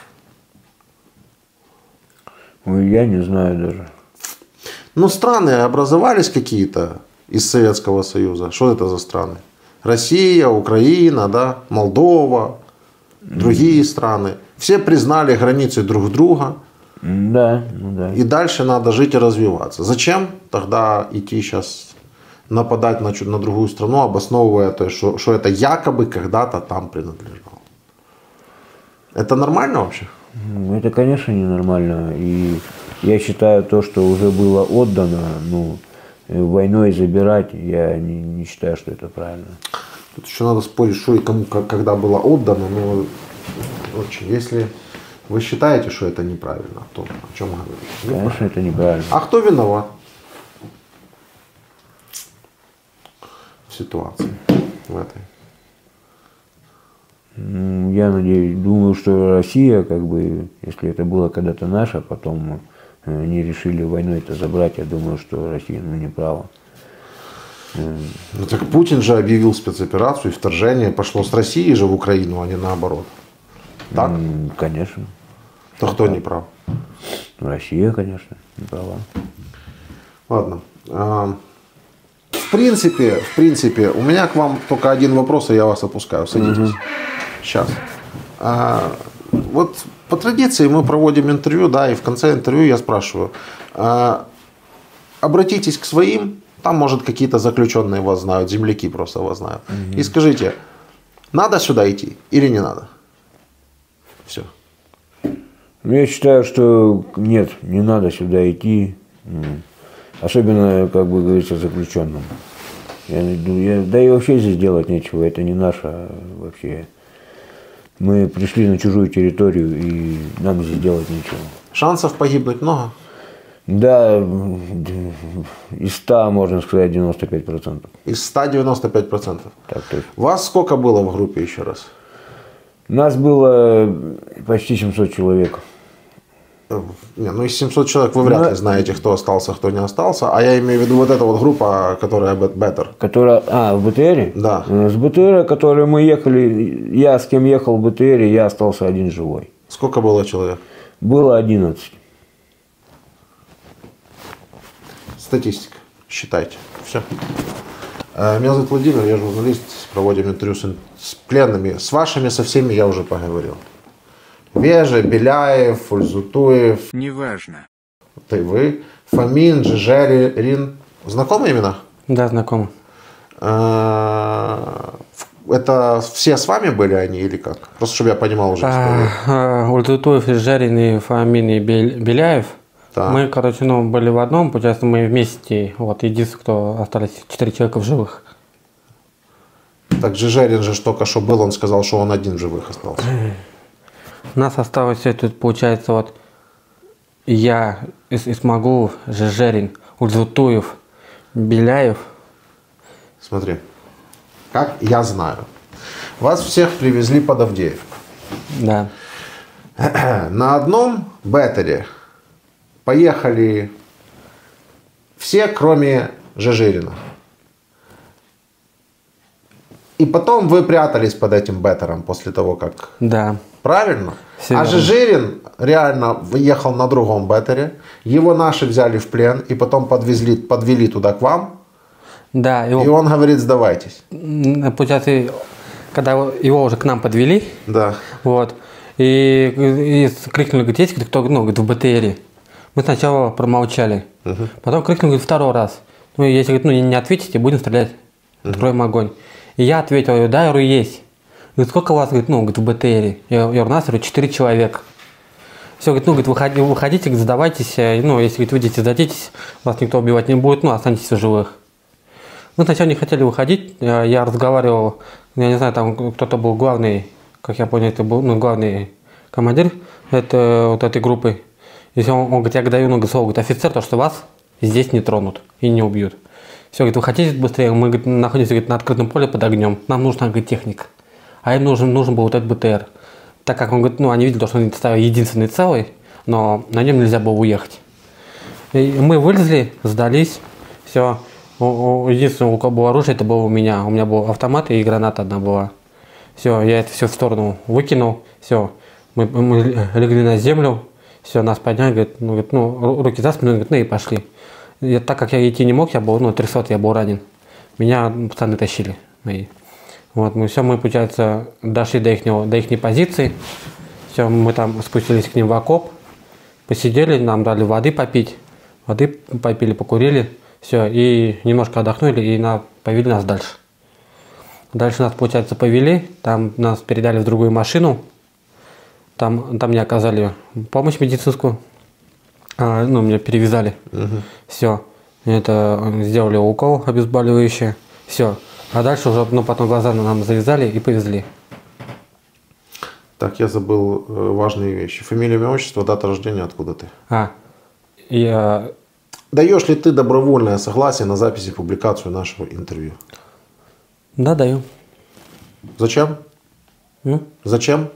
Ой, я не знаю даже. Ну, страны образовались какие-то из Советского Союза. Что это за страны? Россия, Украина, да, Молдова, другие mm-hmm. страны. Все признали границы друг друга. Да, ну да. И дальше надо жить и развиваться. Зачем тогда идти сейчас нападать на, на другую страну, обосновывая то, что, что это якобы когда-то там принадлежало? Это нормально вообще? Это, конечно, ненормально. И я считаю, то, что уже было отдано, ну, войной забирать, я не, не считаю, что это правильно. Тут еще надо спорить, что и кому, когда было отдано. Но очень, если вы считаете, что это неправильно, то о чем говорить? Конечно, это неправильно. А кто виноват в ситуации в этой? Я надеюсь, думаю, что Россия, как бы, если это было когда-то наше, потом не решили войной это забрать, я думаю, что Россия, ну, не права. Ну так Путин же объявил спецоперацию, и вторжение пошло с России же в Украину, а не наоборот. Так? Конечно. То кто не прав? Россия, конечно, не права. Ладно. В принципе, в принципе, у меня к вам только один вопрос, и я вас опускаю. Садитесь. Угу. Сейчас. А, вот по традиции мы проводим интервью, да, и в конце интервью я спрашиваю. А, обратитесь к своим, там, может, какие-то заключенные вас знают, земляки просто вас знают. Угу. И скажите, надо сюда идти или не надо? Все. Ну, я считаю, что нет, не надо сюда идти. Особенно, как бы говорится, заключенным. Я, я, да и вообще здесь делать нечего, это не наше вообще. Мы пришли на чужую территорию, и нам здесь делать нечего. Шансов погибнуть много? Да, из ста, можно сказать, девяносто пять процентов. Из ста девяносто пять процентов? Так точно. Вас сколько было в группе еще раз? Нас было почти семьсот человек. Не, ну из семисот человек вы вряд ли знаете, кто остался, кто не остался. А я имею в виду вот эта вот группа, которая Беттер. Которая, а, в БТРе? Да. С БТРа, которые мы ехали, я с кем ехал в БТРе, я остался один живой. Сколько было человек? Было одиннадцать. Статистика. Считайте. Все. Меня зовут Владимир, я журналист. Проводим интервью с, с пленными. С вашими, со всеми я уже поговорил. Вежа, Беляев, Ульзутуев. Неважно. Ты вы. Фомин, Жижерин. Знакомые имена? Да, знакомы. Это все с вами были они или как? Просто чтобы я понимал уже историю. Ульзутуев, Жижерин и Фомин и Беляев. Да. Мы, короче, ну, были в одном, получается, мы вместе. Вот, единственное, кто остались, четыре человека в живых. Так Жижерин же только что был, он сказал, что он один в живых остался. Нас осталось тут, получается, вот я, Исмагулов, Жижерин, Ульзутуев, Беляев. Смотри, как я знаю, вас всех привезли под Авдеевку. Да. На одном Беттере поехали все, кроме Жижерина. И потом вы прятались под этим Беттером после того, как... Да. Правильно? Все а верно. Жижерин реально выехал на другом Беттере. Его наши взяли в плен и потом подвезли, подвели туда к вам. Да. Его... И он говорит, сдавайтесь. Получается, когда его уже к нам подвели. Да. Вот. И, и крикнули, говорит, есть кто, ну, говорит, в БТРе. Мы сначала промолчали. Угу. Потом крикнули, говорит, второй раз. Ну, если, говорит, ну, не ответите, будем стрелять. Угу. Откроем огонь. И я ответил, да, я говорю, есть. Говорит, сколько у вас, говорит, ну, говорит, в БТРе? Я, я говорю, у нас, говорю, четыре человека. Все, говорит, ну, говорит, выходи, выходите, говорит, сдавайтесь. Ну, если, говорит, выйдете, сдадитесь, вас никто убивать не будет, ну, останетесь в живых. Мы сначала не хотели выходить. Я, я разговаривал, я не знаю, там кто-то был главный, как я понял, это был, ну, главный командир это, вот этой группы. Если он, он говорит, я даю много слов, говорит, офицер, то, что вас здесь не тронут и не убьют. Все, говорит, вы хотите быстрее? Мы, говорит, находимся, говорит, на открытом поле под огнем. Нам нужна, говорит, техника. А им нужен, нужен был вот этот БТР. Так как он говорит, ну, они видели, что он стоял единственный целый, но на нем нельзя было уехать. И мы вылезли, сдались, все. Единственное, у кого было оружие, это было у меня. У меня был автомат и граната одна была. Все, я это все в сторону выкинул. Все, мы, мы легли на землю. Все, нас подняли, говорит, ну, говорит, ну, руки за спину, говорит, ну и пошли. И так как я идти не мог, я был, ну, трехсот, я был ранен. Меня пацаны тащили мои. Вот, мы все, мы, получается, дошли до их, до их позиции. Все, мы там спустились к ним в окоп. посидели, нам дали воды попить, воды попили, покурили, все, и немножко отдохнули, и на, повели нас дальше. Дальше нас, получается, повели, там нас передали в другую машину, там, там мне оказали помощь медицинскую, а, ну, меня перевязали, угу. Все, это сделали укол обезболивающий, все. А дальше уже, ну, потом глаза нам завязали и повезли. Так, я забыл важные вещи. Фамилия, имя, отчество, дата рождения, откуда ты? А, я... Даешь ли ты добровольное согласие на запись и публикацию нашего интервью? Да, даю. Зачем? М? Зачем?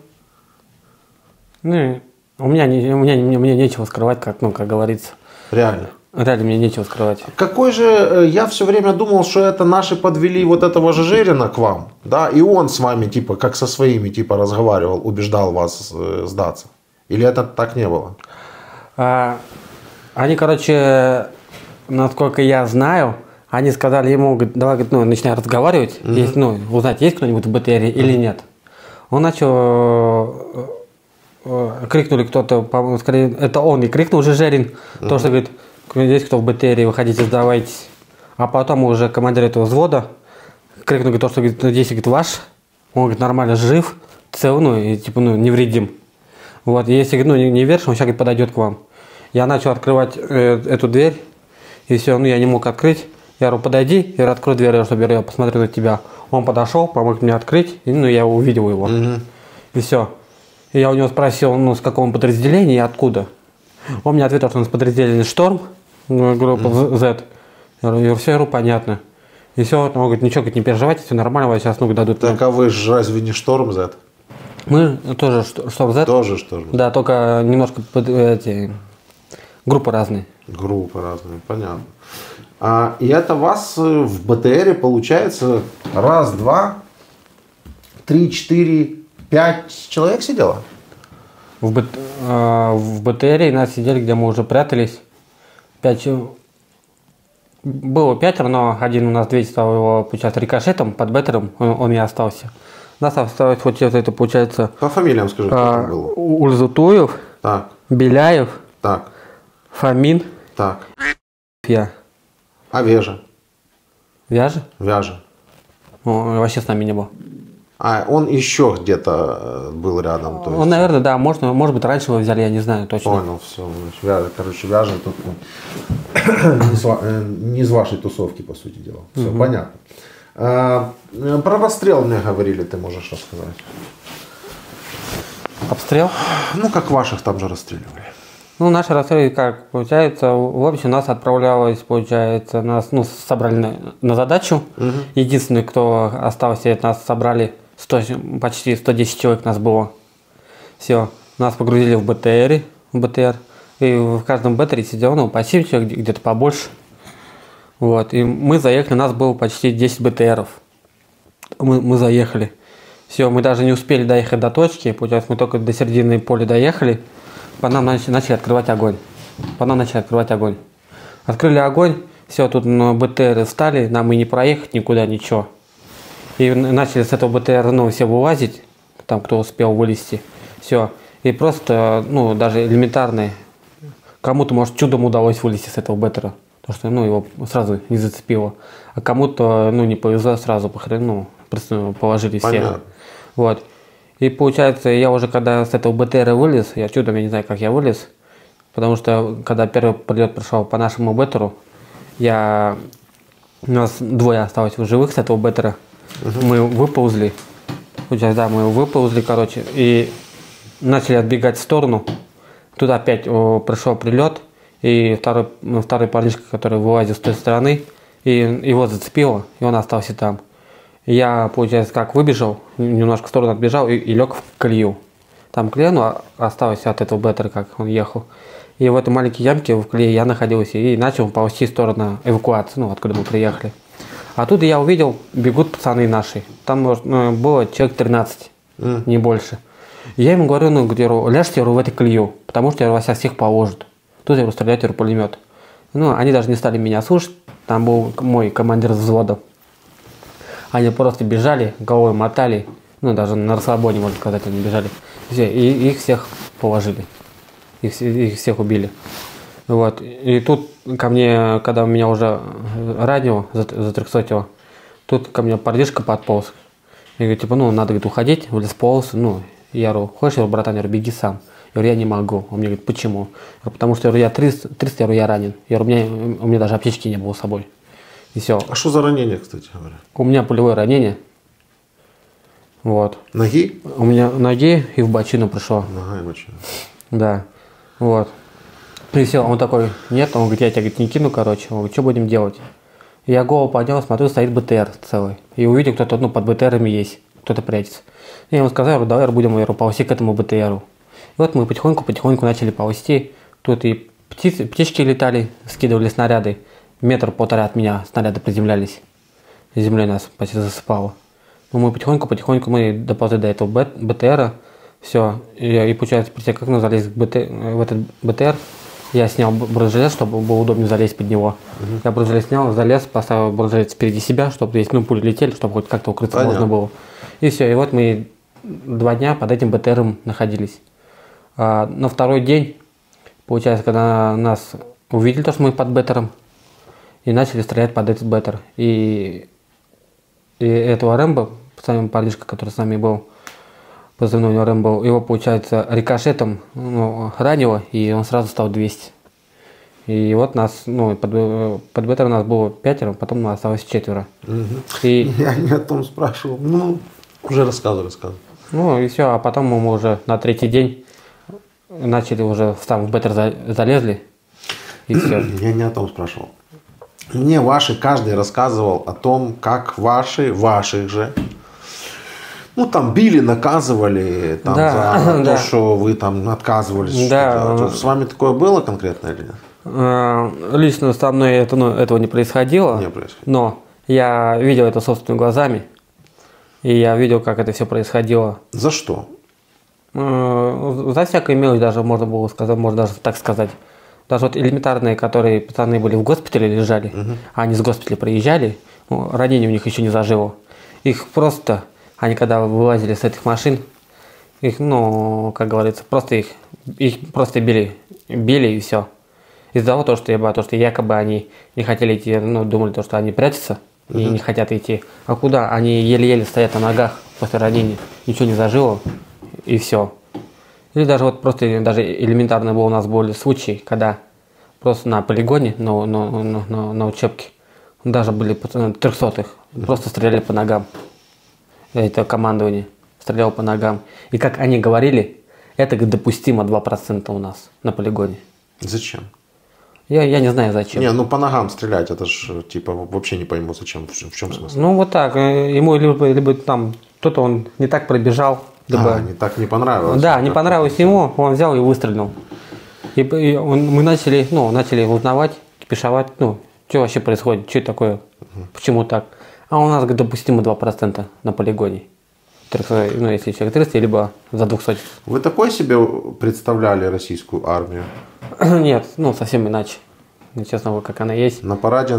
Ну, у меня, не, у меня, мне, мне нечего скрывать, как, ну, как говорится. Реально? Реально мне нечего скрывать. Какой же, я все время думал, что это наши подвели вот этого же Жирина к вам, да, и он с вами, типа, как со своими, типа, разговаривал, убеждал вас э, сдаться. Или это так не было? А, они, короче, насколько я знаю, они сказали ему, говорит, давай, говорит, ну, начинай разговаривать, mm-hmm. есть, ну, узнать, есть кто-нибудь в БТРе или mm-hmm. нет. Он начал, э, крикнули кто-то, по-моему, скорее, это он и крикнул уже Жирин, mm-hmm. то, что, говорит, здесь кто в БТРе, выходите, сдавайтесь. А потом уже командир этого взвода крикнул, говорит, то, что, говорит, здесь, говорит, ваш, он, говорит, нормально жив, цел, ну, и, типа, ну, невредим. Вот, если, ну, не, не веришь, он сейчас, говорит, подойдет к вам. Я начал открывать э, эту дверь, и все, ну, я не мог открыть. Я говорю, подойди, я открой дверь, чтобы я посмотрел на тебя. Он подошел, помог мне открыть, и, ну, я увидел его. Mm-hmm. И все. И я у него спросил, ну, с какого подразделения и откуда. Он мне ответил, что он с подразделения «Шторм», группа mm-hmm. Z. Я говорю, все, я говорю, понятно. И все, он говорит, ничего, говорит, не переживайте, все нормально, вас сейчас, ну, дадут. Так, а вы же разве не «Шторм Z»? Мы тоже «Шторм Z». Тоже «Шторм Z». Да, только немножко под, эти, группы разные. Группы разные, понятно. А, и это вас в БТРе получается раз, два, три, четыре, пять человек сидело? В, БТ, э, в БТРе нас сидели, где мы уже прятались. Пять, было пятеро, но один у нас двести стал его, получается, рикошетом под беттером, он, он и остался. Нас осталось, вот это получается... По фамилиям скажи, кто а, там был. Ульзутуев, так. Беляев, так. Фомин, так. я. А Вежа? Вяжа? Вяжа. Он вообще с нами не был. А он еще где-то был рядом? То есть... Он, наверное, да, может, может быть, раньше его взяли, я не знаю точно. Понял, все. Вяжа, короче, Вяжа тут не, с, не из вашей тусовки, по сути дела. Все, угу. Понятно. А, про расстрел мне говорили, ты можешь рассказать. Обстрел? Ну, как ваших там же расстреливали. Ну, наши расстрелы, как получается, в общем, нас отправлялось, получается, нас, ну, собрали на, на задачу. Угу. Единственный, кто остался, это нас собрали, сто, почти сто десять человек нас было. Все, нас погрузили в БТР, в БТР, и в каждом БТРе сидел, ну, по семь человек, где-то побольше. Вот, и мы заехали, у нас было почти десять БТРов. Мы, мы заехали. Все, мы даже не успели доехать до точки, получается, мы только до середины поля доехали. По нам начали, начали открывать огонь. По нам начали открывать огонь. Открыли огонь, все, тут на БТР встали, нам и не проехать никуда, ничего. И начали с этого БТР, ну, все вылазить, там, кто успел вылезти. Все. И просто, ну, даже элементарные, кому-то, может, чудом удалось вылезти с этого БТРа. Потому что, ну, его сразу не зацепило. А кому-то, ну, не повезло, сразу похрен, ну, просто положили все. Понятно. Вот. И получается, я уже когда с этого БТРа вылез, я чудом, я не знаю, как я вылез, потому что когда первый прилет пришел по нашему БТРу, я... у нас двое осталось в живых с этого БТРа, угу. Мы выползли, получается, да, мы выползли, короче, и начали отбегать в сторону, туда опять о, пришел прилет, и второй, второй парнишка, который вылазил с той стороны, и его зацепило, и он остался там. Я, получается, как выбежал, немножко в сторону отбежал и, и лег в колею. Там колея, ну, осталось от этого БТРа, как он ехал. И в этой маленькой ямке в колее я находился и начал ползти в сторону эвакуации, ну, откуда мы приехали. А тут я увидел, бегут пацаны наши. Там, может, ну, было человек тринадцать, mm. не больше. И я ему говорю, ну, где, ляжьте, в эту колею, потому что вас всех положат. Тут я говорю, стреляйте, пулемет. Ну, они даже не стали меня слушать, там был мой командир взвода. Они просто бежали, головой мотали, ну, даже на расслабоне, можно сказать, они бежали. Все, и их всех положили. их, все- их всех убили. Вот. И тут ко мне, когда меня уже ранило, за, за трехсотого, тут ко мне парнишка подполз. Я говорю, типа, ну, надо, говорит, уходить в лесполз. Ну, я говорю, хочешь, я говорю, братан, я говорю, беги сам. Я говорю, я не могу. Он мне говорит, почему? Я говорю, потому что я, говорю, я триста, триста, я говорю, я ранен. Я говорю, у меня, у меня даже аптечки не было с собой. И все. А что за ранение, кстати говоря? У меня пулевое ранение. Вот. Ноги? У меня ноги и в бочину пришло. Нога и бочина. Да. Вот. И все, он такой, нет, он говорит, я тебя, говорит, не кину, короче. Он говорит, что будем делать? И я голову поднял, смотрю, стоит БТР целый. И увидел, кто-то, ну, под БТРами есть, кто-то прячется. И я ему сказал, я говорю, давай будем, я говорю, ползти к этому БТРу. И вот мы потихоньку-потихоньку начали ползти. Тут и птицы, птички летали, скидывали снаряды. Метр-полтора от меня снаряды приземлялись. Землей нас почти засыпало. Ну, мы потихоньку-потихоньку мы доползли до этого Б- БТРа. Все. И, и получается, перед тем, как мы залезли в, БТ, в этот БТР, я снял б- бронежилет, чтобы было удобнее залезть под него. Uh-huh. Я бронежилет снял, залез, поставил бронежилет впереди себя, чтобы если ну, пули летели, чтобы хоть как-то укрыться Понятно. можно было. И все. И вот мы два дня под этим БТРом находились. А на второй день, получается, когда нас увидели, то, что мы под БТРом, и начали стрелять под этот БТР. И, и этого Рэмбо, самый парнишка, который с нами был, позывной у него Рэмбо, его, получается, рикошетом ну, ранило, и он сразу стал двести. И вот нас, ну, под, под БТР у нас было пятеро, потом у нас осталось четверо. Угу. И, Я не о том спрашивал. Ну, уже рассказывай, рассказывай. ну и все, а потом мы уже на третий день начали уже сам в БТР за- залезли, и все. Я не о том спрашивал. Мне ваши, каждый рассказывал о том, как ваши, ваших же, ну там били, наказывали, там, Да, за да. то, что вы там отказывались. Да. что-то. С вами такое было конкретно или нет? Э, Лично со мной это, ну, этого не происходило, Не происходило. но я видел это собственными глазами, и я видел, как это все происходило. За что? Э, За всякое мелочь даже можно было сказать, можно даже так сказать. Даже вот элементарные, которые пацаны были в госпитале лежали, uh-huh. а они с госпиталя приезжали, ну, ранение у них еще не зажило. Их просто, они когда вылазили с этих машин, их, ну, как говорится, просто их, их просто били, били и все. Из-за того, что я боюсь, то, что якобы они не хотели идти, ну, думали, то, что они прячутся и uh-huh. не хотят идти. А куда? Они еле-еле стоят на ногах после ранения, ничего не зажило и все. Или даже вот просто даже элементарно был у нас был случай, когда просто на полигоне, на, на, на, на, на учебке, даже были пацаны трехсотых, просто стреляли по ногам. Это командование стреляло по ногам. И как они говорили, это допустимо два процента у нас на полигоне. Зачем? Я, я не знаю зачем. Не, ну по ногам стрелять, это ж типа вообще не пойму зачем, в чем, в чем смысл? Ну вот так, э, ему либо, либо там кто-то он не так пробежал, либо... А, не так не понравилось. Да, не Так. понравилось ему, он взял и выстрелил. И, и он, мы начали, ну, начали узнавать, кипишовать, ну, что вообще происходит, что это такое, угу. почему так. А у нас допустимо два процента на полигоне. триста, ну, если человек триста, либо за двести. Вы такой себе представляли российскую армию? Нет, ну, совсем иначе. Ну, честно, вот как она есть. На параде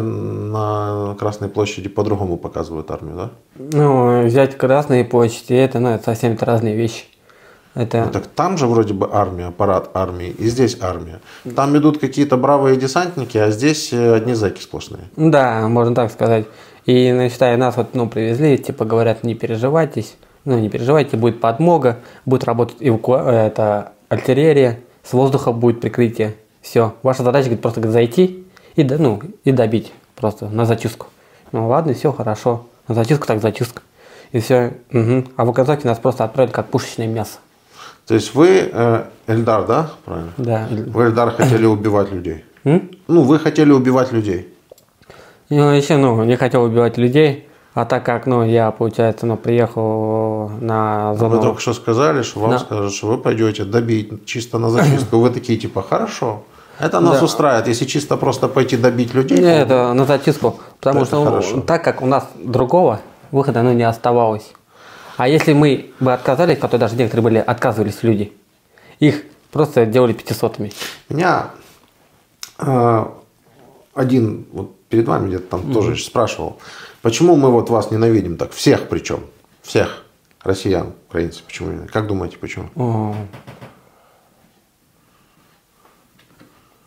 на Красной площади по-другому показывают армию, да? Ну, взять Красные площади, это, ну, это совсем разные вещи. Это... Ну, так там же вроде бы армия, парад армии, и здесь армия. Там идут какие-то бравые десантники, а здесь одни зэки сплошные. Да, можно так сказать. И, ну, считай, нас вот, ну, привезли, типа, говорят, не переживайтесь, ну, не переживайте, будет подмога, будет работать эваку... это артиллерия, с воздуха будет прикрытие. Все. Ваша задача, говорит, просто говорит, зайти и, ну, и добить просто на зачистку. Ну, ладно, все, хорошо. На зачистку так зачистка. И все. Угу. А в оказалке нас просто отправят как пушечное мясо. То есть вы, э, Эльдар, да? Правильно? Да. Вы, Эльдар, хотели убивать людей? М? Ну, вы хотели убивать людей. Ну, еще, ну, не хотел убивать людей, а так как, ну, я, получается, ну, приехал на зону... Вы только что сказали, что вам Да. скажут, что вы пойдете добить чисто на зачистку. Вы такие, типа, хорошо. Это нас Да. устраивает, если чисто просто пойти добить людей. Не, то- это на зачистку, потому Это что, ну, хорошо. так как у нас другого выхода, ну, не оставалось. А если мы бы отказались, которые даже некоторые были, отказывались люди, их просто делали пятисотыми. Меня э, один вот перед вами где-то там mm-hmm. тоже спрашивал, почему мы вот вас ненавидим так, всех причем, всех россиян, украинцев, почему? Как думаете, почему? О.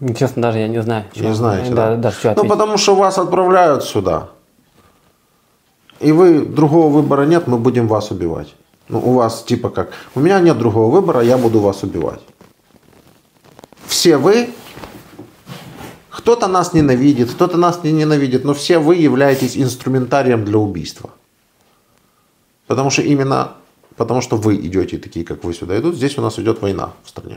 Честно, даже я не знаю. Не что- знаете, да, да? даже что Ну, ответить. потому что вас отправляют сюда. И вы, другого выбора нет, мы будем вас убивать. Ну, у вас типа как, у меня нет другого выбора, я буду вас убивать. Все вы, кто-то нас ненавидит, кто-то нас не ненавидит, но все вы являетесь инструментарием для убийства. Потому что именно, потому что вы идете такие, как вы сюда идут, здесь у нас идет война в стране.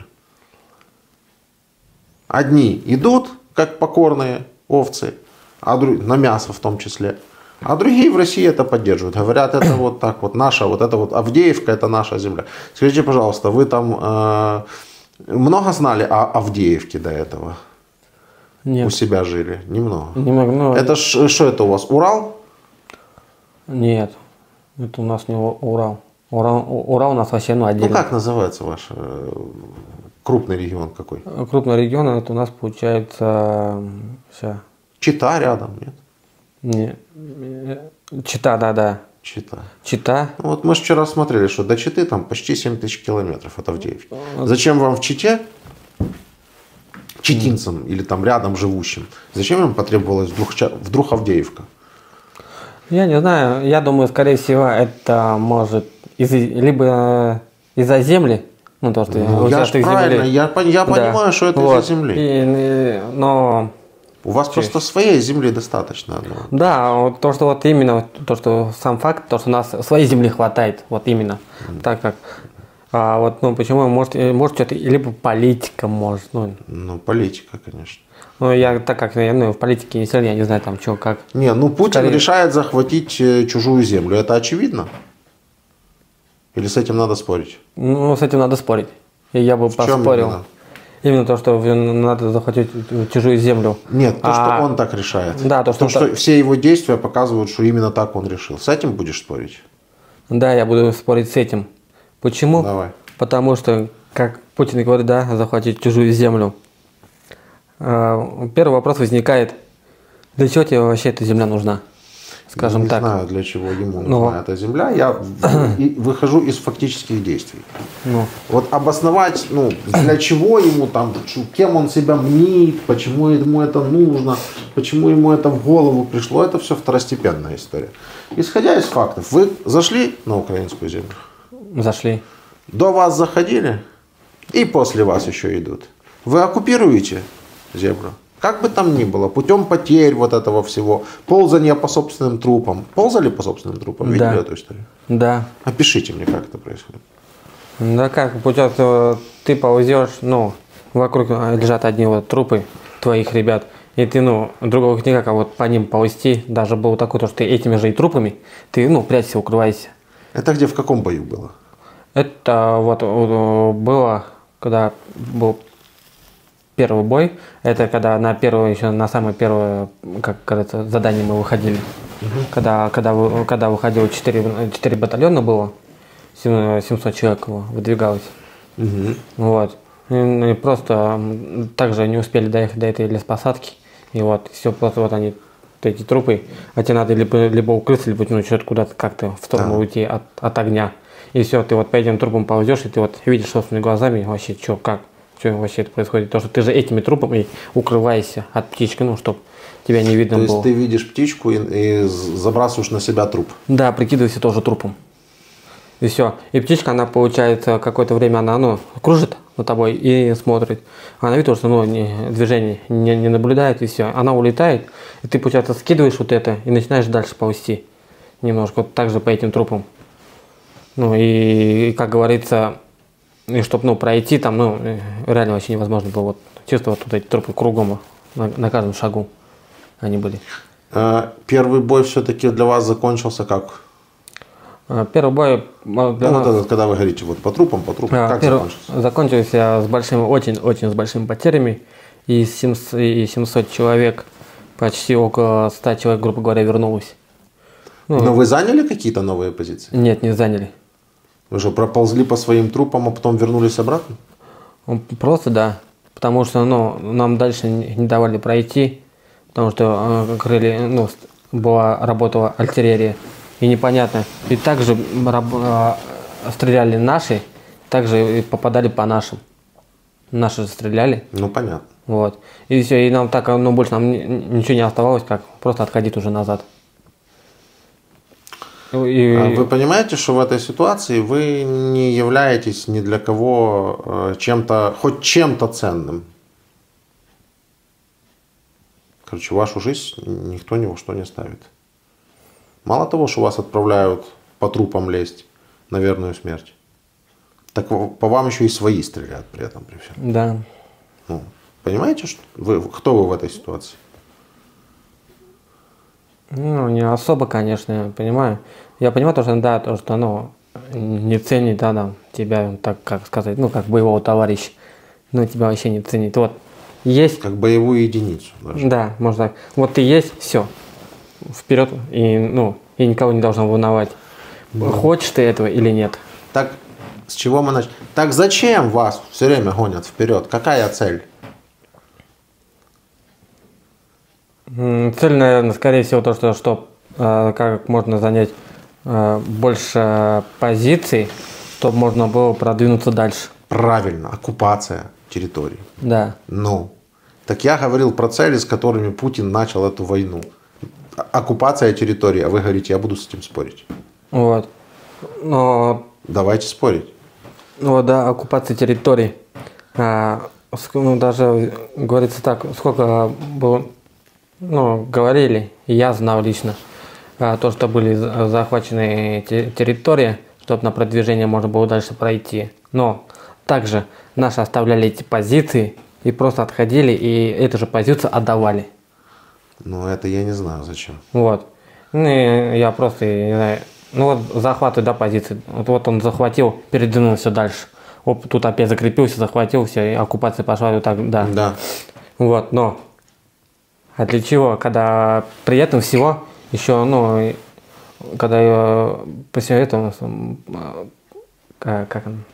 Одни идут, как покорные овцы, а друг... на мясо в том числе. А другие в России это поддерживают. Говорят, это вот так вот наша, вот это вот Авдеевка, это наша земля. Скажите, пожалуйста, вы там э, много знали о Авдеевке до этого? У Нет. себя жили? Немного. Немного, ну, Это ж- что это у вас? Урал? Нет. Это у нас не У- Урал. Урал, У- Урал у нас вообще ну, Ну отдельно. как называется ваш э, крупный регион какой? Крупный регион, это у нас получается... Сейчас. Чита рядом, нет? Не, Чита, да, да. Чита. Чита. Ну, вот мы же вчера смотрели, что до Читы там почти семь тысяч километров от Авдеевки. Зачем вам в Чите, читинцам или там рядом живущим, зачем им потребовалась вдруг, Ча- вдруг Авдеевка? Я не знаю, я думаю, скорее всего, это может из, либо из-за земли, ну то, что Ну, я ж участок правильно, земли. я, пон- я Да. понимаю, что это Вот. из-за земли. И- и- но У вас просто своей земли достаточно одного. да, вот то, что вот именно вот то, что сам факт, то, что у нас своей земли хватает, вот именно, так как. А вот, ну почему, может, э, может что-то, либо политика, может, ну, Ну, политика, конечно. ну я так как я ну, в политике не сильно, я не знаю там что, как. Не, ну Путин Скорее. решает захватить э, чужую землю. Это очевидно? Или с этим надо спорить? Ну, с этим надо спорить. И я бы В чем поспорил. именно? Именно то, что надо захватить чужую землю. Нет, то, А, что он так решает. Да, то, что то, он что так- все его действия показывают, что именно так он решил. С этим будешь спорить? Да, я буду спорить с этим. Почему? Давай. Потому что, как Путин говорит, да, захватить чужую землю. А, Первый вопрос возникает, для чего тебе вообще эта земля нужна? Скажем не так. знаю, для чего ему Ну. нужна эта земля. Я в- и выхожу из фактических действий. Ну, Вот обосновать, ну, для чего ему там, чу- кем он себя мнит, почему ему это нужно, почему ему это в голову пришло, это все второстепенная история. Исходя из фактов, вы зашли на украинскую землю, зашли. до вас заходили и после вас еще идут. Вы оккупируете землю. Как бы там ни было, путем потерь вот этого всего, ползания по собственным трупам. Ползали по собственным трупам? Видели Да. эту историю? Да. Опишите мне, как это происходит. Да как, получается, ты ползешь, ну, вокруг лежат одни вот трупы твоих ребят, и ты, ну, другого никак, а вот по ним ползти, даже было такое, то, что ты этими же и трупами, ты, ну, прячься, укрывайся. Это где, в каком бою было? Это вот э, было, когда был первый бой, это когда на первое, еще на самое первое, как говорится, задание мы выходили. Когда, когда, вы- когда выходило четыре, четыре батальона было, сем- семьсот человек его выдвигалось. Вот. И, ну, и просто м, также не успели доехать до этой лесопосадки. И вот, все, просто вот они, вот эти трупы, а тебе надо либо, либо укрыться, либо ну, что-то куда-то как-то в сторону А. уйти от, от огня. И все, ты вот по этим трупам ползешь, и ты вот видишь собственными глазами вообще, что, как, что вообще это происходит. То, что ты же этими трупами укрываешься от птички, ну, чтобы тебя не видно То есть было. ты видишь птичку и, и забрасываешь на себя труп. Да, прикидывайся тоже трупом. И все. И птичка, она, получается, какое-то время она, ну, кружит над тобой и смотрит. Она видит, что, ну, не- движений не, не наблюдает, и все. Она улетает, и ты, получается, скидываешь вот это и начинаешь дальше ползти. Немножко, вот так же по этим трупам. Ну, и, и, как говорится, и чтобы, ну, пройти там, ну, э, реально вообще невозможно было. Вот, чисто вот, вот эти трупы кругом, на, на каждом шагу они были. А, Первый бой все-таки для вас закончился как? А, Первый бой а, для Ну, нас- вот этот, когда вы говорите вот по трупам, по трупам, А, как первый- закончился? закончился с большими, очень-очень с большими потерями. И семьсот, и семьсот человек, почти около ста человек, грубо говоря, вернулось. Ну, Но вы заняли какие-то новые позиции? Нет, не заняли. Вы что, проползли по своим трупам, а потом вернулись обратно? Он Просто да. Потому что ну, нам дальше не не давали пройти, потому что э, крыли, ну, с- была, работала артиллерия. И непонятно. И также раб- э, стреляли наши, также и попадали по нашим. наши стреляли. Ну, понятно. Вот. И все, и нам так, ну, больше нам ничего не оставалось, как просто отходить уже назад. И... Вы понимаете, что в этой ситуации вы не являетесь ни для кого чем-то, хоть чем-то ценным. Короче, вашу жизнь никто ни во что не ставит. Мало того, что вас отправляют по трупам лезть на верную смерть, так по вам еще и свои стреляют при этом, при всем. Да. Ну, понимаете, что вы, кто вы в этой ситуации? Ну, не особо, конечно, я понимаю. Я понимаю, то, что, да, то, что, ну, не ценит, да, да, тебя, так, как сказать, ну, как боевого товарища, но тебя вообще не ценит. Вот, есть... Как боевую единицу даже. Да, можно так. Вот ты есть, все, вперед, и, ну, и никого не должно волновать. Да. Хочешь ты этого или нет. Так, с чего мы начали? Так зачем вас все время гонят вперед? Какая цель? Цель, наверное, скорее всего, то, что, что э, как можно занять э, больше позиций, чтобы можно было продвинуться дальше. Правильно, оккупация территории. Да. Ну, так я говорил про цели, с которыми Путин начал эту войну. Оккупация территории, а вы говорите, я буду с этим спорить. Вот. Но... Давайте спорить. Ну да, оккупация территорий. А, ну, даже говорится так, сколько было... Ну, говорили, и я знал лично, то, что были захвачены территории, чтобы на продвижение можно было дальше пройти. Но также наши оставляли эти позиции и просто отходили, и эту же позицию отдавали. Ну, это я не знаю, зачем. Вот. Ну, и я просто, не знаю, ну вот захватываю, да, позиции. Вот, вот он захватил, передвинулся дальше. Оп, тут опять закрепился, захватил, все, и оккупация пошла вот так, да. Да. Вот, но... А для чего? Когда при этом всего еще, ну, когда я по всему этому, как, как он,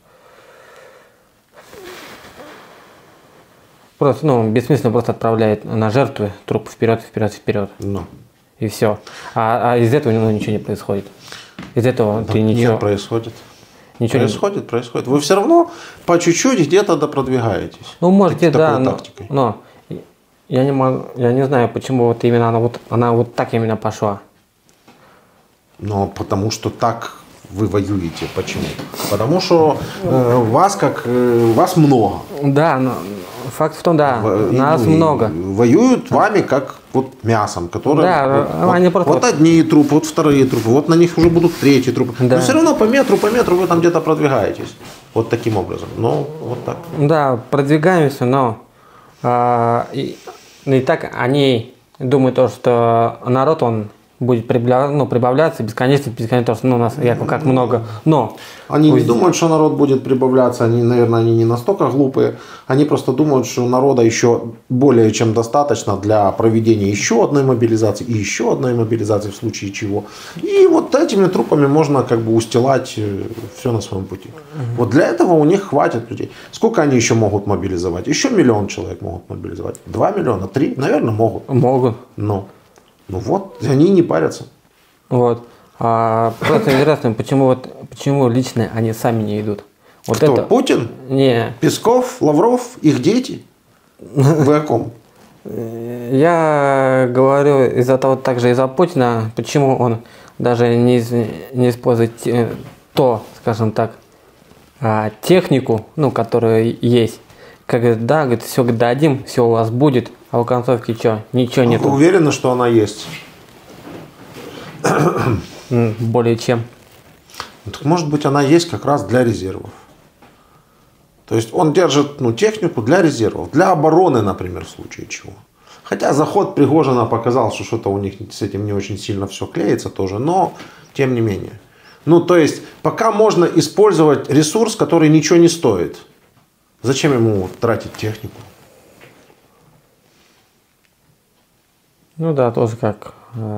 просто, ну, бессмысленно просто отправляет на жертвы труп вперед, вперед, вперед. Ну. И все. А, а из этого, ну, ничего не происходит. Из этого да ты ничего... Нет, происходит. Ничего происходит, не... происходит. Вы все равно по чуть-чуть где-то продвигаетесь. Ну, можете, да, но, но я не могу, я не знаю, почему вот именно она вот, она вот так именно пошла. Ну, потому что так вы воюете. Почему? Потому что э, вас как э, вас много. Да, но факт в том, да, в, нас и, много. Воюют вами как вот мясом, которое да, вот, они вот, просто... вот одни трупы, вот вторые трупы, вот на них уже будут третьи трупы. Да. Но все равно по метру, по метру вы там где-то продвигаетесь. Вот таким образом. Ну, вот так. Да, продвигаемся, но а, и, и так они думают, то, что народ, он будет прибавляться, ну, прибавляться бесконечно, бесконечно, ну, у нас якобы как много, но... Они пусть... не думают, что народ будет прибавляться, они, наверное, они не настолько глупые, они просто думают, что народа еще более чем достаточно для проведения еще одной мобилизации и еще одной мобилизации в случае чего. И вот этими трупами можно как бы устилать все на своем пути. Угу. Вот для этого у них хватит людей. Сколько они еще могут мобилизовать? Еще миллион человек могут мобилизовать. Два миллиона? Три? Наверное, могут. Могут. Но. Ну вот, они не парятся. Вот. А, просто интересно, почему вот почему лично они сами не идут? Вот Кто? это... Путин? Не. Песков, Лавров, их дети? Вы о ком? Я говорю из-за того, также из-за Путина, почему он даже не, не использует то, скажем так, технику, ну, которая есть. Как говорит, да, говорит, все дадим, все у вас будет, а у концовки что? Ничего нет. Вы уверены, что она есть? Более чем. Так, может быть, она есть как раз для резервов. То есть он держит, ну, технику для резервов, для обороны, например, в случае чего. Хотя заход Пригожина показал, что что-то у них с этим не очень сильно все клеится тоже, но тем не менее. Ну, то есть, пока можно использовать ресурс, который ничего не стоит. Зачем ему тратить технику? Ну да, тоже как...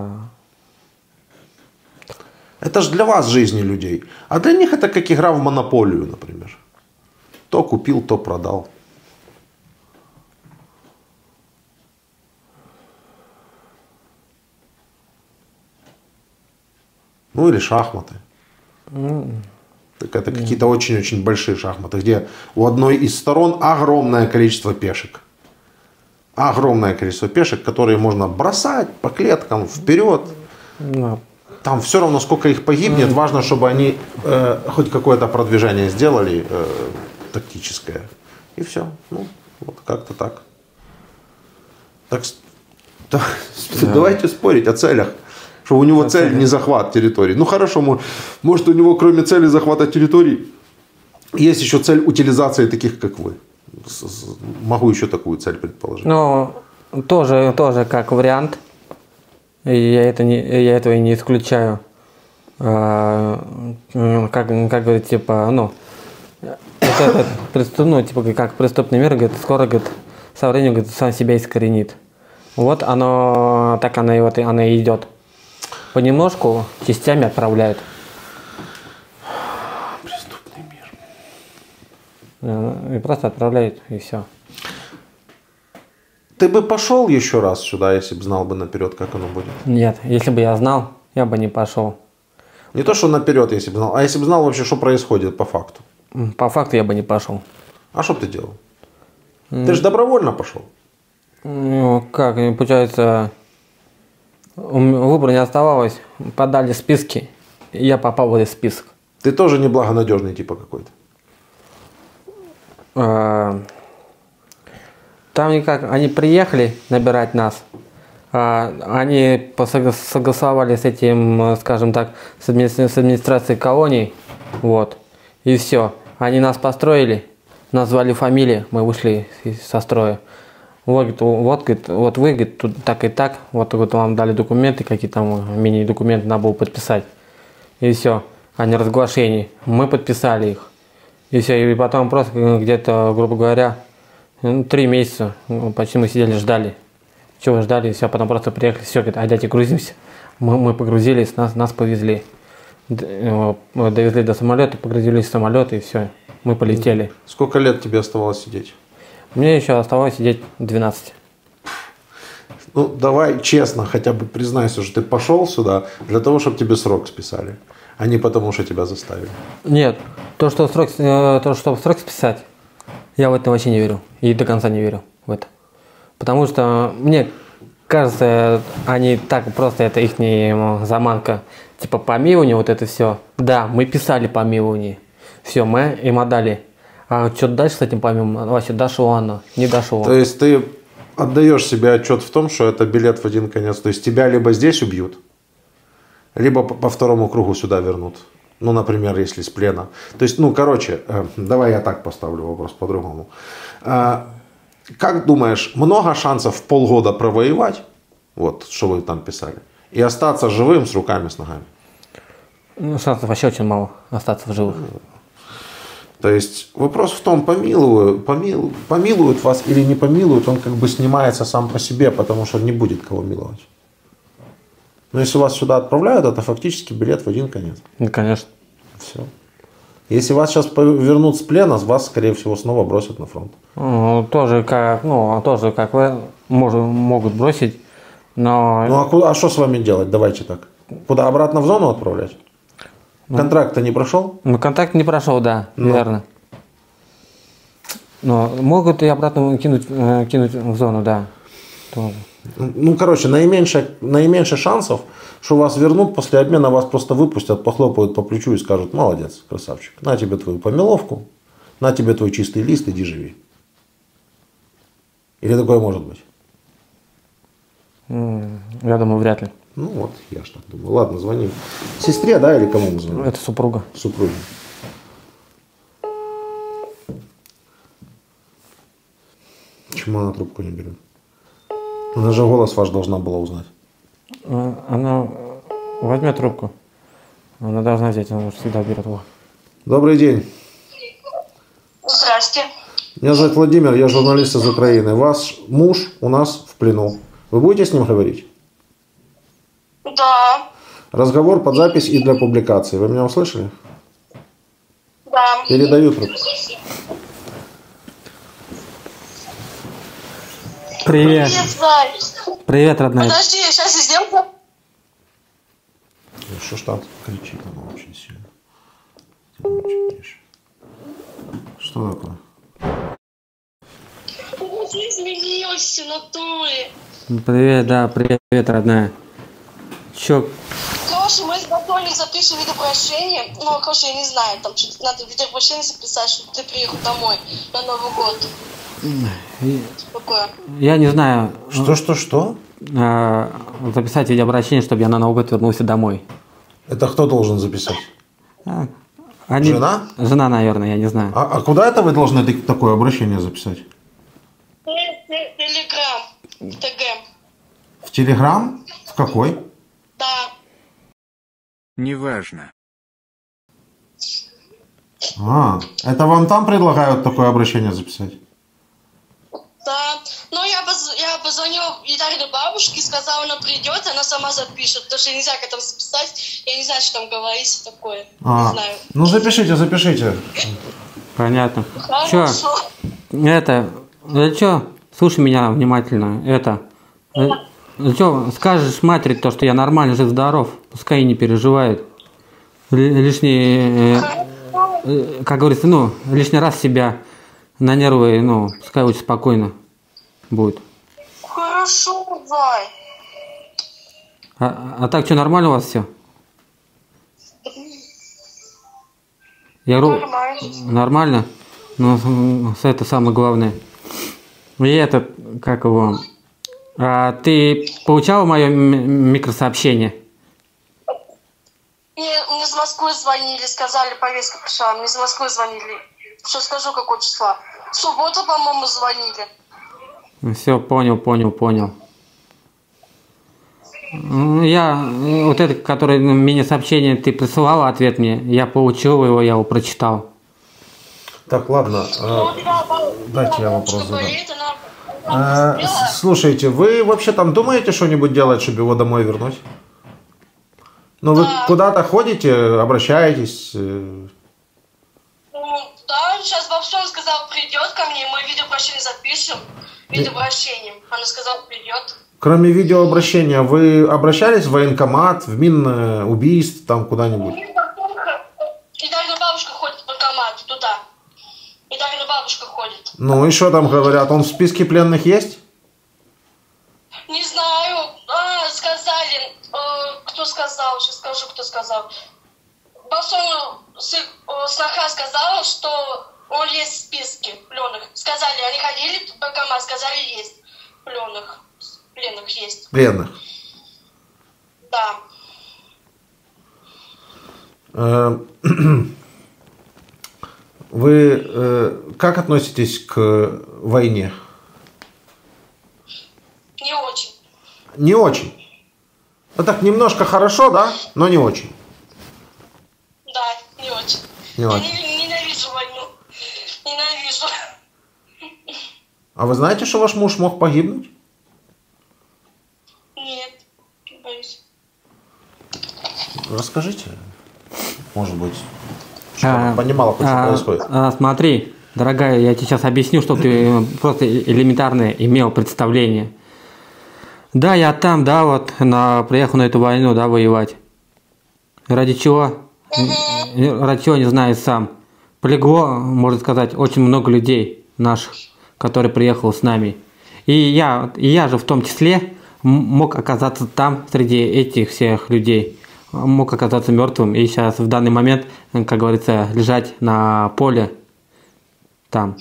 Это же для вас жизни людей. А для них это как игра в монополию, например. То купил, то продал. Ну или шахматы. Так это какие-то очень-очень большие шахматы, где у одной из сторон огромное количество пешек. Огромное количество пешек, которые можно бросать по клеткам вперед. Да. Там все равно, сколько их погибнет, важно, чтобы они э, хоть какое-то продвижение сделали э, тактическое. И все. Ну, вот как-то так. Так, да, да. Давайте спорить о целях. Что у него а цель не захват территории. Ну хорошо, может у него кроме цели захвата территории есть еще цель утилизации таких, как вы. Могу еще такую цель предположить. Ну, тоже, тоже как вариант. Я, это не, я этого и не исключаю. А, как, как говорит, типа, ну, вот этот преступ, ну, типа, как преступный мир, говорит, скоро, говорит, со временем, говорит, сам себя искоренит. Вот оно, так оно и вот оно и идет. Понемножку частями отправляют. Преступный мир. И просто отправляют, и все. Ты бы пошел еще раз сюда, если бы знал бы наперед, как оно будет? Нет, если бы я знал, я бы не пошел. Не то, что наперед, если бы знал, а если бы знал вообще, что происходит по факту. По факту я бы не пошел. А что бы ты делал? Mm. Ты же добровольно пошел. Ну, как, получается, выбора не оставалось. Подали списки, и я попал в этот список. Ты тоже неблагонадежный типа какой-то. А, там никак, они приехали набирать нас. А, они согласовали с этим, скажем так, с, адми... с администрацией колоний. Вот. И все. Они нас построили, назвали фамилии, мы вышли со строя. Вот, вот, говорит, вот вы, говорит, тут так и так, вот, вот вам дали документы, какие там мини-документы надо было подписать. И все, а не разглашение. Мы подписали их. И все, и потом просто где-то, грубо говоря, три месяца почти мы сидели, ждали. Чего ждали, и все, потом просто приехали, все, говорит, а дайте грузимся. Мы, мы погрузились, нас, нас повезли. Довезли до самолета, погрузились в самолет, и все, мы полетели. Сколько лет тебе оставалось сидеть? Мне еще оставалось сидеть двенадцать. Ну, давай честно, хотя бы признайся, что ты пошел сюда для того, чтобы тебе срок списали, а не потому, что тебя заставили. Нет, то, что срок, то, чтобы срок списать, я в это вообще не верю. И до конца не верю в это. Потому что мне кажется, они так просто, это их заманка. Типа помилование, вот это все. Да, мы писали помилование. Все, мы им отдали. А что дальше с этим помимо? Вообще дошло оно, не дошло. То есть ты отдаешь себе отчет в том, что это билет в один конец. То есть тебя либо здесь убьют, либо по второму кругу сюда вернут. Ну, например, если с плена. То есть, ну, короче, э, давай я так поставлю вопрос по-другому. Э, как думаешь, много шансов в полгода провоевать, вот, что вы там писали, и остаться живым с руками, с ногами? Ну, шансов вообще очень мало остаться в живых. То есть вопрос в том, помилуют, помилуют, помилуют вас или не помилуют, он как бы снимается сам по себе, потому что не будет кого миловать. Но если вас сюда отправляют, это фактически билет в один конец. Ну, конечно. Все. Если вас сейчас вернут с плена, вас, скорее всего, снова бросят на фронт. Ну, тоже как, ну, тоже как вы может, могут бросить, но... Ну, а, куда, а что с вами делать? Давайте так. Куда, обратно в зону отправлять? Контракт-то не прошел? Ну, контракт не прошел, да, ну. верно. Но могут и обратно кинуть, кинуть в зону, да. Тоже. Ну, короче, наименьше, наименьше шансов, что вас вернут, после обмена вас просто выпустят, похлопают по плечу и скажут: молодец, красавчик, на тебе твою помиловку, на тебе твой чистый лист, иди живи. Или такое может быть? Я думаю, вряд ли. Ну вот, я ж так думаю. Ладно, звоним. Сестре, да, или кому мы звоним? Это супруга. Супруге. Почему она трубку не берет? Она же голос ваш должна была узнать. Она возьмет трубку. Она должна взять, она всегда берет его. Добрый день. Здравствуйте. Меня зовут Владимир, я журналист из Украины. Ваш муж у нас в плену. Вы будете с ним говорить? Да. Разговор под запись и для публикации. Вы меня услышали? Да. Передаю трубку. Привет. Привет, Варь. Привет, родная. Подожди, сейчас я сделаю. Ну, что ж там кричит она очень сильно. Чуть ниже. Что такое? Ты изменилась в натуре. Привет, да, привет, родная. Чё? Короче, мы с Батони запишем видеообращение. Ну, короче, я не знаю, там что-то надо видеообращение записать, чтобы ты приехал домой на Новый год. Такое. Я не знаю. Что, что, что? э, записать видеообращение, чтобы я на Новый год вернулся домой. Это кто должен записать? А, они- Жена? Жена, наверное, я не знаю. А, а куда это вы должны ты- такое обращение записать? Телеграм. ТГ. В Телеграм? В какой? Да. Неважно. А, это вам там предлагают такое обращение записать? Да. Ну, я, поз... я позвонила Виталиной бабушке, сказала, она придет, она сама запишет. Потому что я не знаю, как там записать. Я не знаю, что там говорить такое. А, Не знаю. ну запишите, запишите. Понятно. Чё? Хорошо. Это, э, чё? Слушай меня внимательно. Это, э, чё, скажешь матери то, что я нормально, жив-здоров. Пускай и не переживает. Ли- Лишний, э, э, как говорится, ну, лишний раз себя на нервы, ну, пускай очень спокойно будет. Хорошо, Зай. А, а так что, нормально у вас все? Я говорю, Нормально. нормально? Ну, с- это самое главное. И этот, как его... А ты получала мое м- микросообщение? Мне, мне из Москвы звонили, сказали, повестка пришла. Мне из Москвы звонили. Что скажу, какого числа? В субботу, по-моему, звонили. Все, понял, понял, понял. Ну, Я, э, вот это, который ну, мини-сообщение ты присылала, ответ мне, я получил его, я его прочитал. Так, ладно. Ну, э, у тебя баб- Дайте я вопрос бабушка задам. болеет, она- она э, успела. с- Слушайте, вы вообще там думаете что-нибудь делать, чтобы его домой вернуть? Ну, вы Да. куда-то ходите, обращаетесь? э, Ну, да, сейчас Бабсон сказал, придет ко мне, мы видеообращение запишем. Видеообращение. Она сказала, придет. Кроме видеообращения, вы обращались в военкомат, в Минубийств, там куда-нибудь? И даже бабушка ходит в банкомат туда. И даже бабушка ходит. Ну и что там говорят? Он в списке пленных есть? Не знаю. А, сказали. э, кто сказал? Сейчас скажу, кто сказал. Бабсон сноха сказала, что он есть в списке пленных. Сказали, они ходили в банкомат, сказали, есть пленных. Пленных есть. Пленных. Да. Э, Вы э, как относитесь к войне? Не очень. Не очень. Ну так, немножко хорошо, да? Но не очень. Да, не очень. Не Я очень. не- ненавижу войну. Ненавижу. А вы знаете, что ваш муж мог погибнуть? Нет, не боюсь. Расскажите. Может быть, чтобы А, она понимала, что а, происходит. а, смотри, дорогая, я тебе сейчас объясню, чтобы ты э, просто элементарное имел представление. Да, я там, да, вот, на, приехал на эту войну, да, воевать. Ради чего? Н- Ради чего, не знаю сам. Полегло, можно сказать, очень много людей наших, которые приехали с нами. И я, и я же в том числе м- мог оказаться там, среди этих всех людей. Мог оказаться мертвым и сейчас в данный момент, как говорится, лежать на поле там.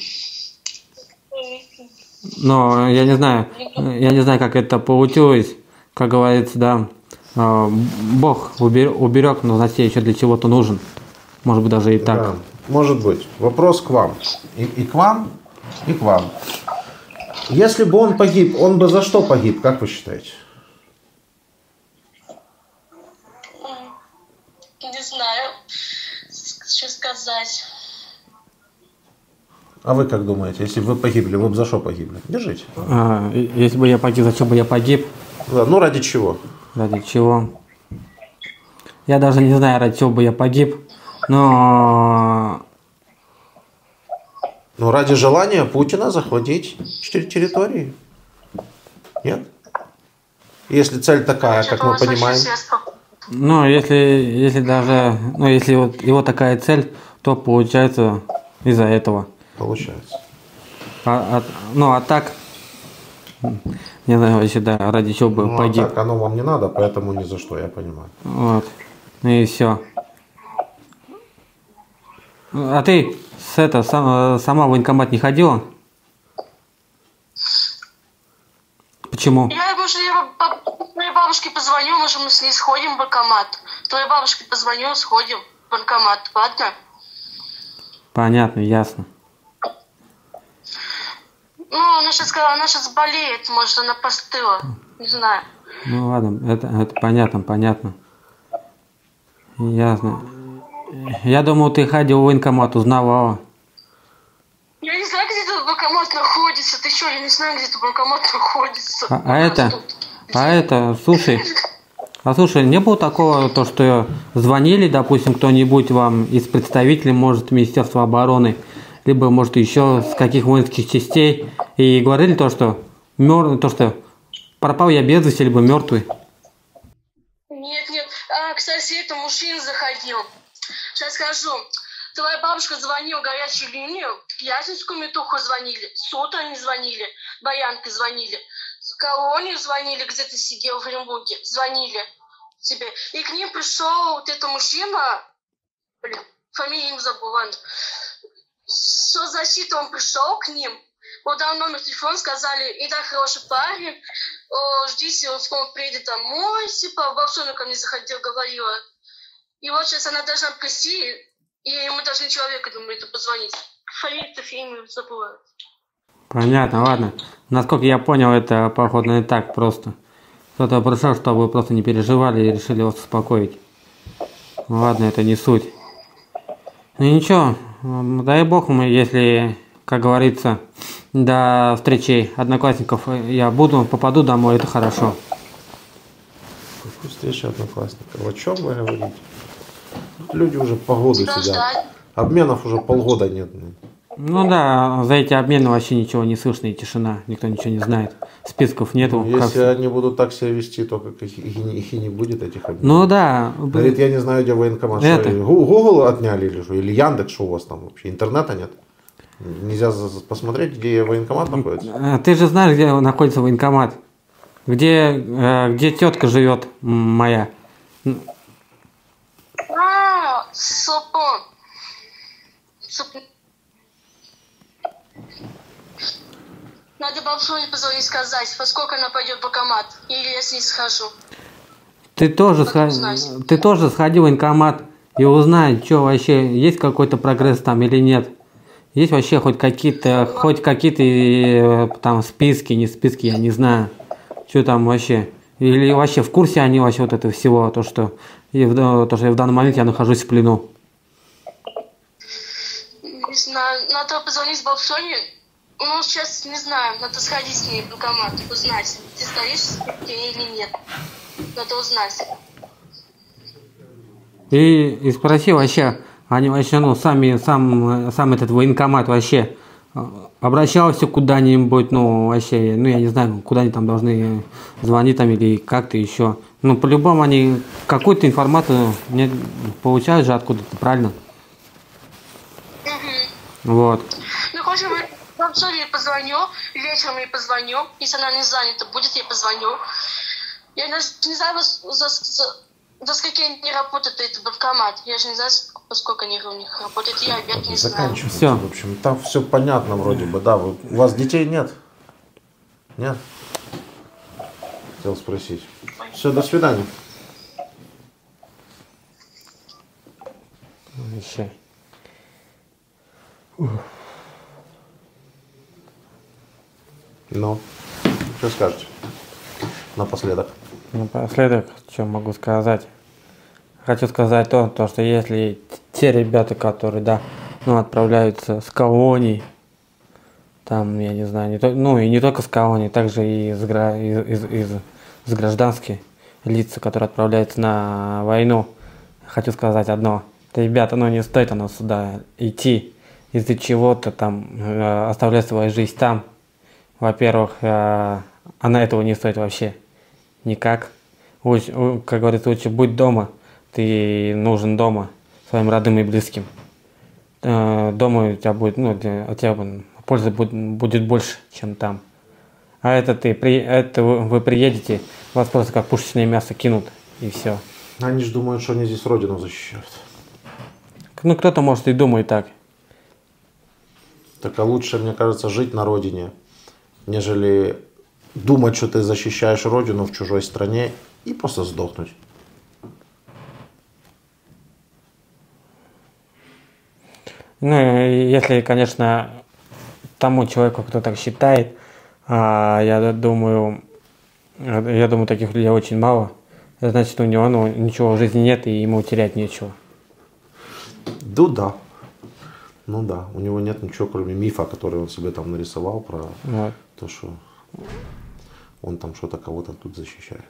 Но я не знаю, я не знаю, как это получилось. Как говорится, да, э, Бог уберег, уберег, но значит еще для чего-то нужен. Может быть, даже и так. Да, может быть. Вопрос к вам. И, и к вам, и к вам. Если бы он погиб, он бы за что погиб, как вы считаете? Не знаю, что сказать. А вы как думаете, если бы вы погибли, вы бы за что погибли? Держите. А, и- если бы я погиб, зачем бы я погиб? Да, ну ради чего? Ради чего? Я даже не знаю, ради чего бы я погиб. Но Ну ради желания Путина захватить четыре территории. Нет? Если цель такая, как мы Что-то понимаем. очень средства Ну, если, если даже, ну, если вот его такая цель, то получается из-за этого. Получается. А, а, ну, а так, не знаю, вообще, да, ради чего бы Ну, а погиб. так оно вам не надо, поэтому ни за что, я понимаю. Вот. И все. А ты с это, сам, сама в военкомат не ходила? Почему? Я, может, я баб- твоей бабушке позвоню, может, мы с ней сходим в банкомат. Твоей бабушке позвоню, сходим в банкомат, ладно? Понятно, ясно. Ну, она сейчас сказала, она сейчас болеет, может, она постыла. Не знаю. Ну ладно, это, это понятно, понятно. Ясно. Я думал, ты ходил в военкомат, узнавала. Я не знаю, где этот банкомат находится. Ты что, я не знаю, где этот банкомат находится. А, У а нас это, тут. а это, слушай, а слушай, не было такого, то, что звонили, допустим, кто-нибудь вам из представителей, может, Министерства обороны, либо, может, еще с каких воинских частей, и говорили то, что, мер... то, что пропал я без вести, либо мертвый? Нет, нет. А, кстати, это мужчина заходил. Сейчас скажу. Твоя бабушка звонила в горячую линию, Ясенскую метуху звонили, Соту они звонили, Баянке звонили, в колонию звонили, где ты сидел в Оренбурге, звонили тебе. И к ним пришел вот этот мужчина, блин, фамилию им забыла. Соцзащита, он пришел к ним, вот дал номер телефона, сказали, и да, хороший парень, о, ждите, он скоро приедет домой, типа, Бабсона ко мне заходил, говорила. И вот сейчас она должна прийти, и ему даже человека, думаю, это позвонить. Фамилию-то имя забывают. Понятно, ладно. Насколько я понял, это, походу, не так просто. Кто-то пришел, чтобы вы просто не переживали и решили вас успокоить. Ладно, это не суть. Ну ничего, дай бог, мы, если, как говорится, до встречи одноклассников я буду, попаду домой, это хорошо. Какую встречу одноклассников? О чем вы говорите? Люди уже по году Тебя сидят. ждать. Обменов уже полгода нет. Ну да, за эти обмены вообще ничего не слышно и тишина, никто ничего не знает. Списков нету. Ну, как если все. они будут так себя вести, то как их, их, и не- их и не будет, этих обменов. Ну да. Говорит, я не знаю, где военкомат. Это. Что, Гу- Google отняли или что? Или Яндекс, что у вас там вообще? Интернета нет? Нельзя за- за- посмотреть, где военкомат находится? Э, Ты же знаешь, где находится военкомат? Где, э, где тетка живет м, моя? А, Сопон. Соп- Надо Бабсоне позвонить, сказать, во сколько она пойдет в банкомат. Или я с ней схожу. Ты тоже, Потом сход- узнать. ты тоже сходи в военкомат и узнай, что вообще, есть какой-то прогресс там или нет. Есть вообще хоть какие-то, хоть какие-то э, там списки, не списки, я не знаю. Что там вообще. Или вообще в курсе они вообще вот этого всего, то, что, и в, да- то, что в данный момент я нахожусь в плену. Не знаю, надо позвонить Бабсоне. Ну, сейчас не знаю, надо сходить с ней в банкомат, узнать, ты стоишь в списке или нет. Надо узнать. И, и спроси вообще, они вообще, ну, сами, сам, сам этот военкомат вообще э, обращался куда-нибудь, ну, вообще, ну, я не знаю, куда они там должны звонить там или как-то еще. Ну, по-любому они какую-то информацию не получают же откуда-то, правильно? Вот. Ну, хочешь, я Бабсоне позвоню, вечером я позвоню. Если она не занята будет, я позвоню. Я даже не знаю, за, за, за, за скольки они работают, этот банкомат. Я же не знаю, поскольку они у них работают. Я опять не знаю. Заканчивайте. Всё. В общем, там все понятно вроде бы, да. Вы- у вас детей нет? Нет? Хотел спросить. Все, до свидания. Еще. Ну, что скажете напоследок? Напоследок, что могу сказать? Хочу сказать то, то, что если те ребята, которые, да, ну, отправляются с колоний, там, я не знаю, не то, ну, и не только с колоний, также и из, гра- из, из, из- из гражданских лиц, которые отправляются на войну, хочу сказать одно. Ребята, ну, не стоит оно сюда идти из-за чего-то там, э, оставлять свою жизнь там. Во-первых, э, она этого не стоит вообще никак. Лучше, как говорится, лучше будь дома. Ты нужен дома своим родным и близким. Дома у тебя будет, ну, у тебя польза будет, будет больше, чем там. А это ты, это вы приедете, вас просто как пушечное мясо кинут, и все. Они же думают, что они здесь родину защищают. Ну, кто-то, может, и думает так. Так а лучше, мне кажется, жить на родине, нежели думать, что ты защищаешь родину в чужой стране и просто сдохнуть. Ну, если, конечно, тому человеку, кто так считает, а, я думаю, я думаю, таких людей очень мало. Это значит, у него ну, ничего в жизни нет, и ему терять нечего. Ну да. Ну да, у него нет ничего, кроме мифа, который он себе там нарисовал про вот. То, что он там что-то кого-то тут защищает.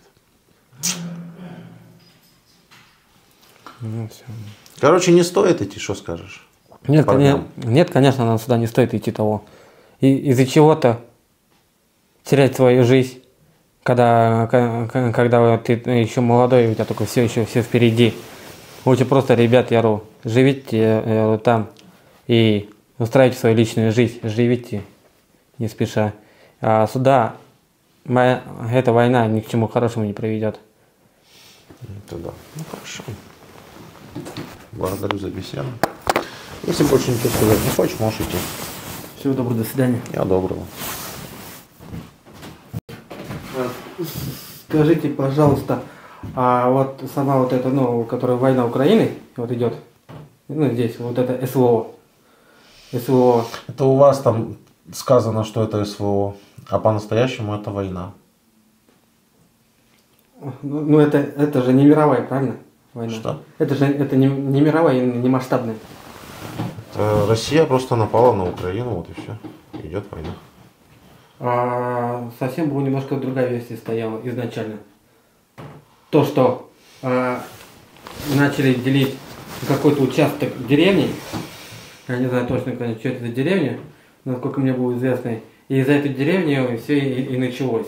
Ну, все. Короче, не стоит идти, что скажешь? Нет, конечно, нет, конечно, нам сюда не стоит идти того. И из-за чего-то терять свою жизнь, когда, когда ты еще молодой, у тебя только все еще все впереди. Лучше просто, ребят, я говорю, живите я говорю, там и устраивайте свою личную жизнь, живите не спеша. А сюда эта война ни к чему хорошему не приведет. Это да. Ну хорошо. Благодарю за беседу. Если больше ничего сказать не хочешь, можешь идти. Всего доброго, до свидания. Я доброго. Скажите, пожалуйста, а вот сама вот эта, ну, которая война Украины, вот идет, ну, здесь, вот это СВО. СВО. Это у вас там сказано, что это СВО, а по-настоящему это война. Ну, ну это, это же не мировая, правильно? Война. Что? Это же это не, не мировая, не масштабная. Это Россия просто напала на Украину, вот и все. Идет война. А, совсем была немножко другая версия стояла изначально. То, что а, начали делить какой-то участок деревни, я не знаю точно, конечно, что это за деревня, насколько мне было известно, и из-за этой деревни все и, и началось.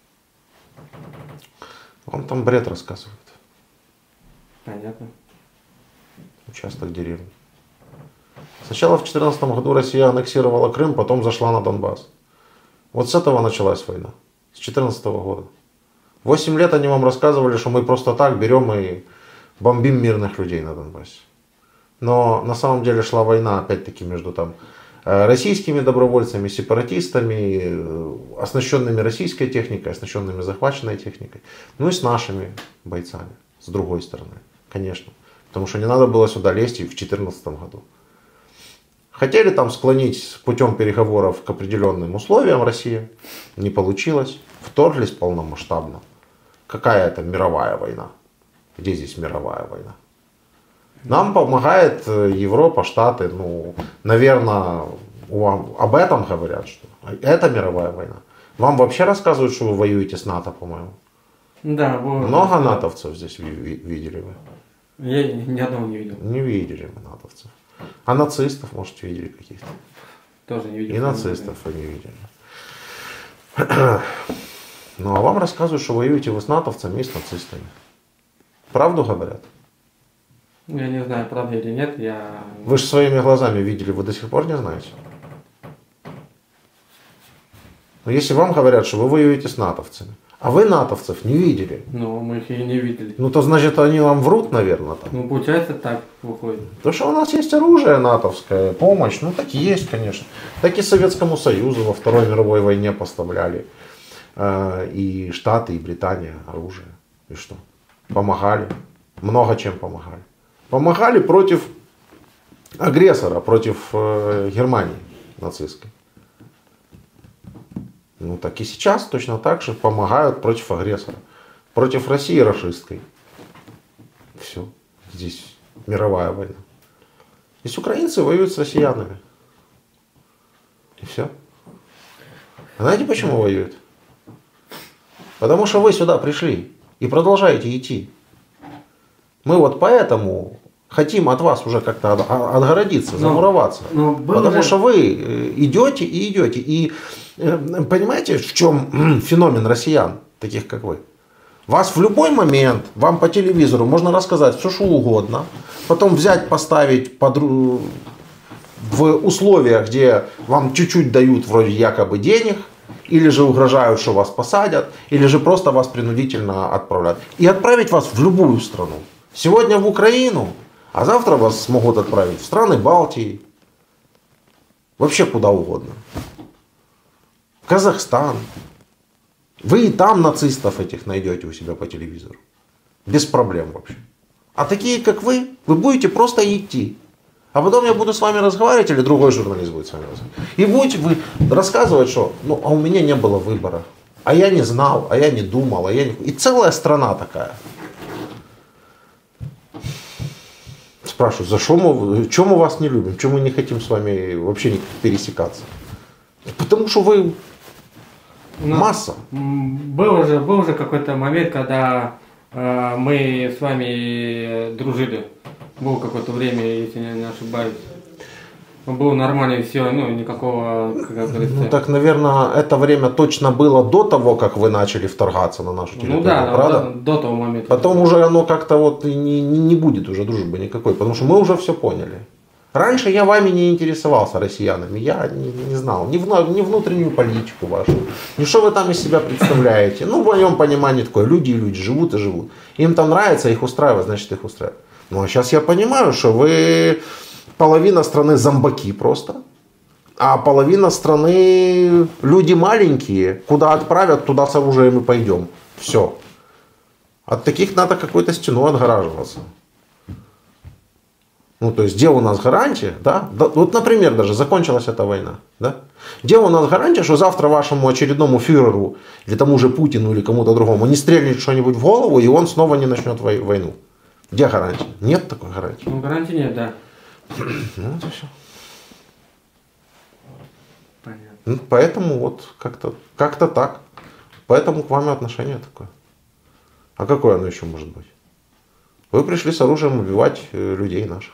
Он там бред рассказывает. Понятно. Участок деревни. Сначала в две тысячи четырнадцатом году Россия аннексировала Крым, потом зашла на Донбасс. Вот с этого началась война. С две тысячи четырнадцатого года. Восемь лет они вам рассказывали, что мы просто так берем и бомбим мирных людей на Донбассе. Но на самом деле шла война, опять-таки, между там российскими добровольцами, сепаратистами, оснащенными российской техникой, оснащенными захваченной техникой. Ну и с нашими бойцами, с другой стороны, конечно. Потому что не надо было сюда лезть и в две тысячи четырнадцатом году. Хотели там склонить путем переговоров к определенным условиям Россия. Не получилось. Вторглись полномасштабно. Какая это мировая война? Где здесь мировая война? Нам помогает Европа, Штаты. Ну, наверное, вам об этом говорят, что это мировая война. Вам вообще рассказывают, что вы воюете с НАТО, по-моему? Да. Вы... Много натовцев здесь видели вы? Я ни одного не видел. Не видели мы натовцев. А нацистов, может, видели каких-то? Тоже не видел. И нацистов вы не видели. Ну, а вам рассказывают, что воюете вы с натовцами и с нацистами. Правду говорят? Я не знаю, правда или нет. Я... Вы же своими глазами видели, вы до сих пор не знаете? Но если вам говорят, что вы воюете с натовцами, а вы натовцев не видели. Ну, мы их и не видели. Ну, то значит, они вам врут, наверное. Там. Ну, получается, так выходит. Потому что у нас есть оружие натовское, помощь. Ну, так и есть, конечно. Так и Советскому Союзу во Второй мировой войне поставляли. И Штаты, и Британия оружие. И что? Помогали. Много чем помогали. Помогали против агрессора, против Германии нацистской. Ну так и сейчас точно так же помогают против агрессора. Против России рашистской. Все. Здесь мировая война. Здесь украинцы воюют с россиянами. И все. А знаете, почему воюют? Потому что вы сюда пришли и продолжаете идти. Мы вот поэтому хотим от вас уже как-то отгородиться, замуроваться. Но, но потому же... что вы идете и идете. И понимаете, в чем феномен россиян, таких как вы? Вас в любой момент, вам по телевизору можно рассказать все, что угодно. Потом взять, поставить под, в условиях, где вам чуть-чуть дают вроде якобы денег. Или же угрожают, что вас посадят. Или же просто вас принудительно отправляют. И отправить вас в любую страну. Сегодня в Украину, а завтра вас смогут отправить в страны Балтии. Вообще куда угодно. В Казахстан. Вы и там нацистов этих найдете у себя по телевизору. Без проблем вообще. А такие, как вы, вы будете просто идти. А потом я буду с вами разговаривать, или другой журналист будет с вами разговаривать. И будете вы рассказывать, что ну, а у меня не было выбора. А я не знал, а я не думал. А я не... И целая страна такая. Спрашиваю, за что мы, чем мы вас не любим? Чем мы не хотим с вами вообще никак пересекаться? Потому что вы масса. Был уже, был уже какой-то момент, когда э, мы с вами дружили. Было какое-то время, если я не ошибаюсь. Было нормально все, ну никакого, как говорится. Ну так, наверное, это время точно было до того, как вы начали вторгаться на нашу территорию, ну, да, правда? До, до того момента. Потом уже оно как-то вот не, не, не будет уже дружбы никакой, потому что мы уже все поняли. Раньше я вами не интересовался, россиянами, я не, не знал ни, в, ни внутреннюю политику вашу, ни что вы там из себя представляете. Ну, в моем понимании такое, люди и люди живут и живут. Им там нравится, их устраивает, значит их устраивает. Ну, а сейчас я понимаю, что вы половина страны зомбаки просто, а половина страны люди маленькие, куда отправят, туда с оружием и пойдем. Все. От таких надо какой-то стеной отгораживаться. Ну, то есть, где у нас гарантия, да? Вот, например, даже закончилась эта война, да? Где у нас гарантия, что завтра вашему очередному фюреру, или тому же Путину, или кому-то другому не стрельнет что-нибудь в голову, и он снова не начнет войну? Где гарантия? Нет такой гарантии. Ну, гарантии нет, да. Ну, это все. Понятно. Ну, поэтому вот как-то как-то так. Поэтому к вам и отношение такое. А какое оно еще может быть? Вы пришли с оружием убивать людей наших.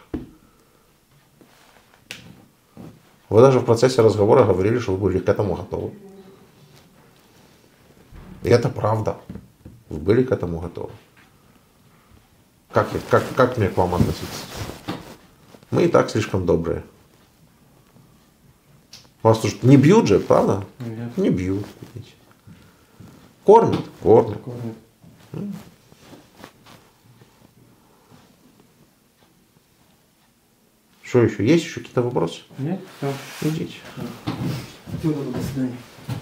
Вы даже в процессе разговора говорили, что вы были к этому готовы. И это правда. Вы были к этому готовы. Как, как, как мне к вам относиться? Мы и так слишком добрые. Вас тут не бьют же, правда? Нет. Не бьют. Кормят? Кормят. Кормят. Что еще? Есть еще какие-то вопросы? Нет? Все. Идите. До свидания.